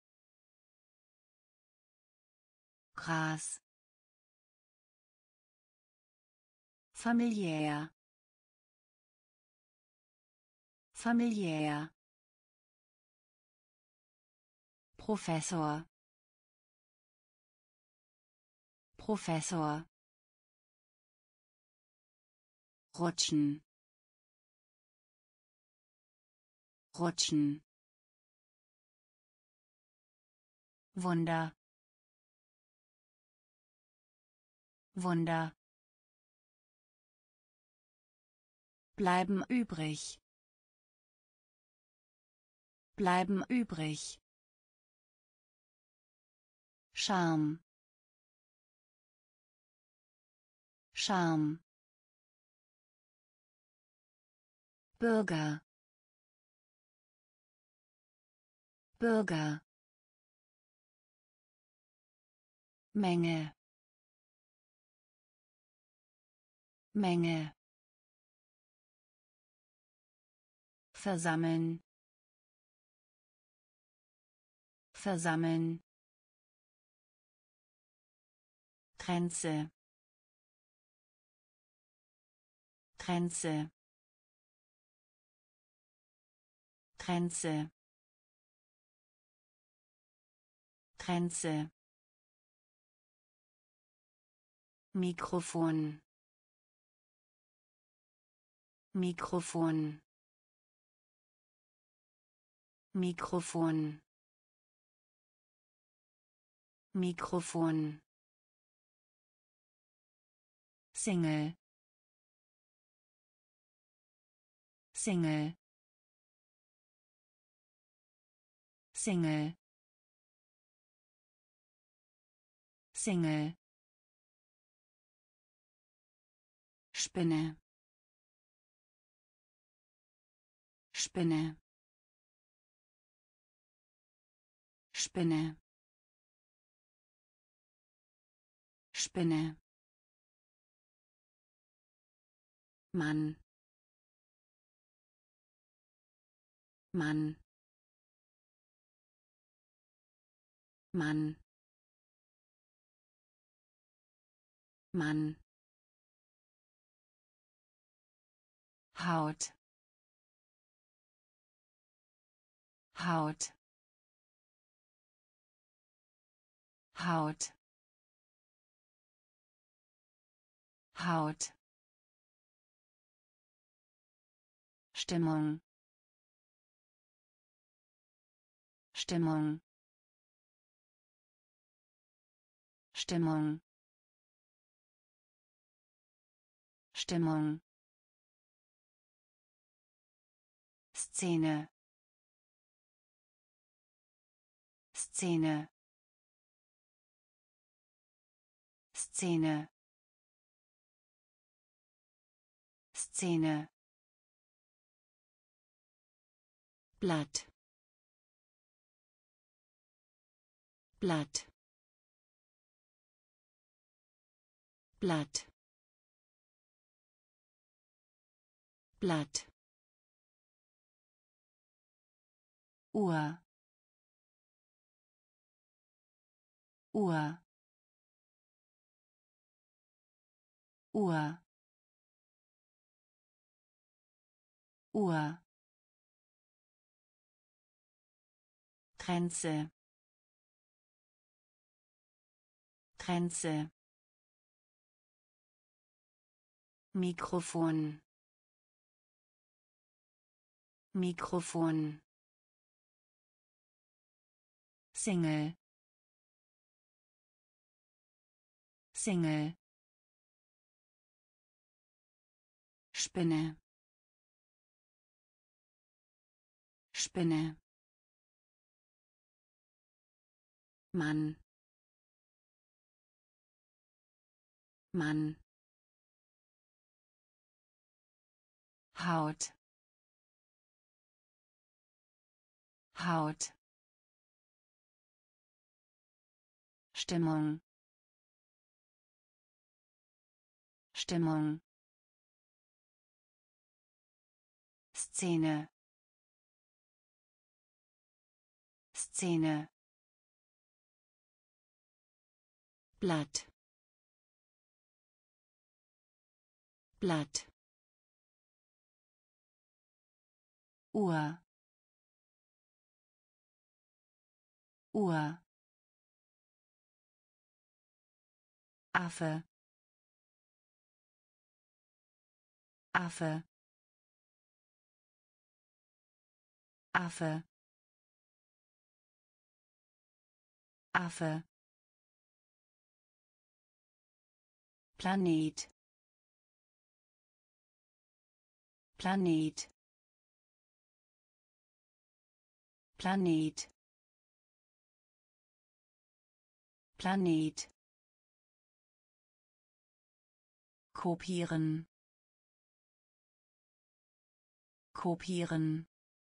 Gras, familiär, familiär, Professor, Professor, rutschen, rutschen, Wunder, Wunder, bleiben übrig, bleiben übrig, Charme, Charme, Bürger, Bürger, Menge, Menge, versammeln, versammeln, Grenze, Grenze, Grenze, Grenze, Mikrofon, Mikrofon, Mikrofon, Mikrofon, Single, Single, Single, Single, Spinne, Spinne, Spinne, Spinne, Mann, Mann, Mann, Mann, Haut, Haut, Haut, Haut, Stimmung, Stimmung, Stimmung, Stimmung, Szene, Szene, Szene, Szene, Blatt, Blatt, Blatt, Blatt, Uhr, Uhr, Uhr, Uhr, Grenze, Grenze, Mikrofon, Mikrofon, Single, Single, Spinne, Spinne, Mann, Mann, Haut, Haut, Stimmung, Stimmung, Szene, Szene, Blatt, Blatt, Uhr, Uhr, Affe, Affe, Affe, Affe, Planet, Planet, Planet, Planet, kopieren, kopieren,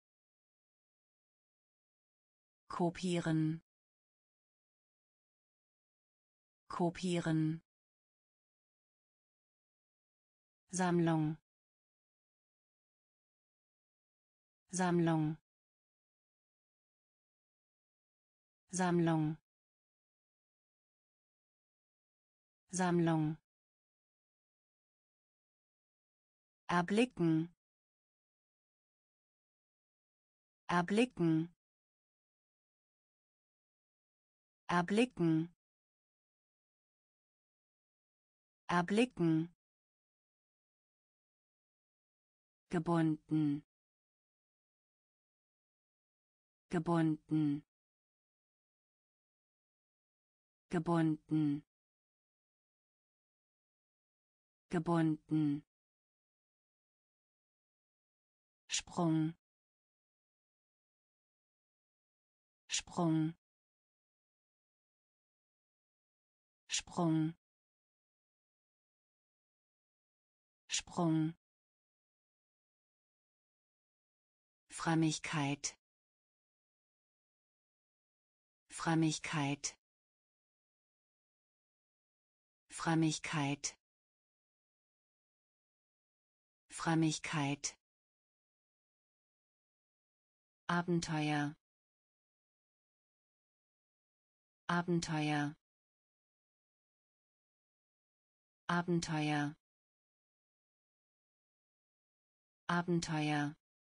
kopieren, kopieren, Sammlung, Sammlung, Sammlung, Sammlung erblicken erblicken erblicken erblicken gebunden gebunden gebunden gebunden Sprung Sprung Sprung Sprung Frömmigkeit Frömmigkeit Frömmigkeit Frömmigkeit Abenteuer Abenteuer Abenteuer Abenteuer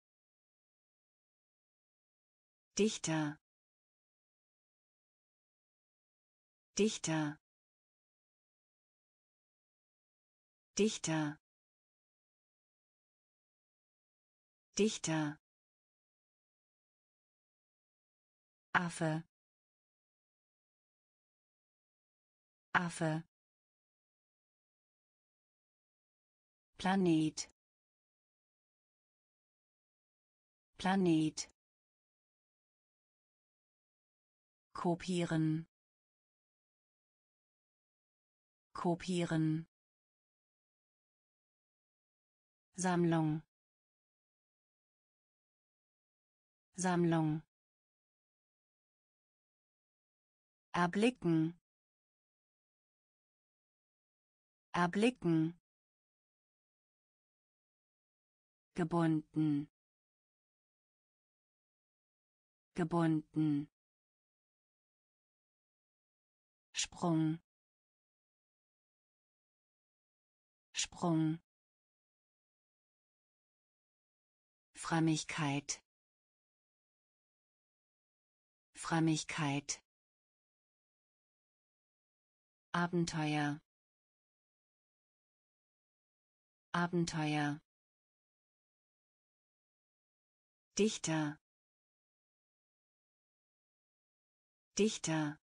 Dichter Dichter Dichter Dichter Affe Affe Planet Planet kopieren kopieren Sammlung Sammlung erblicken erblicken gebunden gebunden Sprung Sprung Frömmigkeit Frömmigkeit Abenteuer Abenteuer Dichter Dichter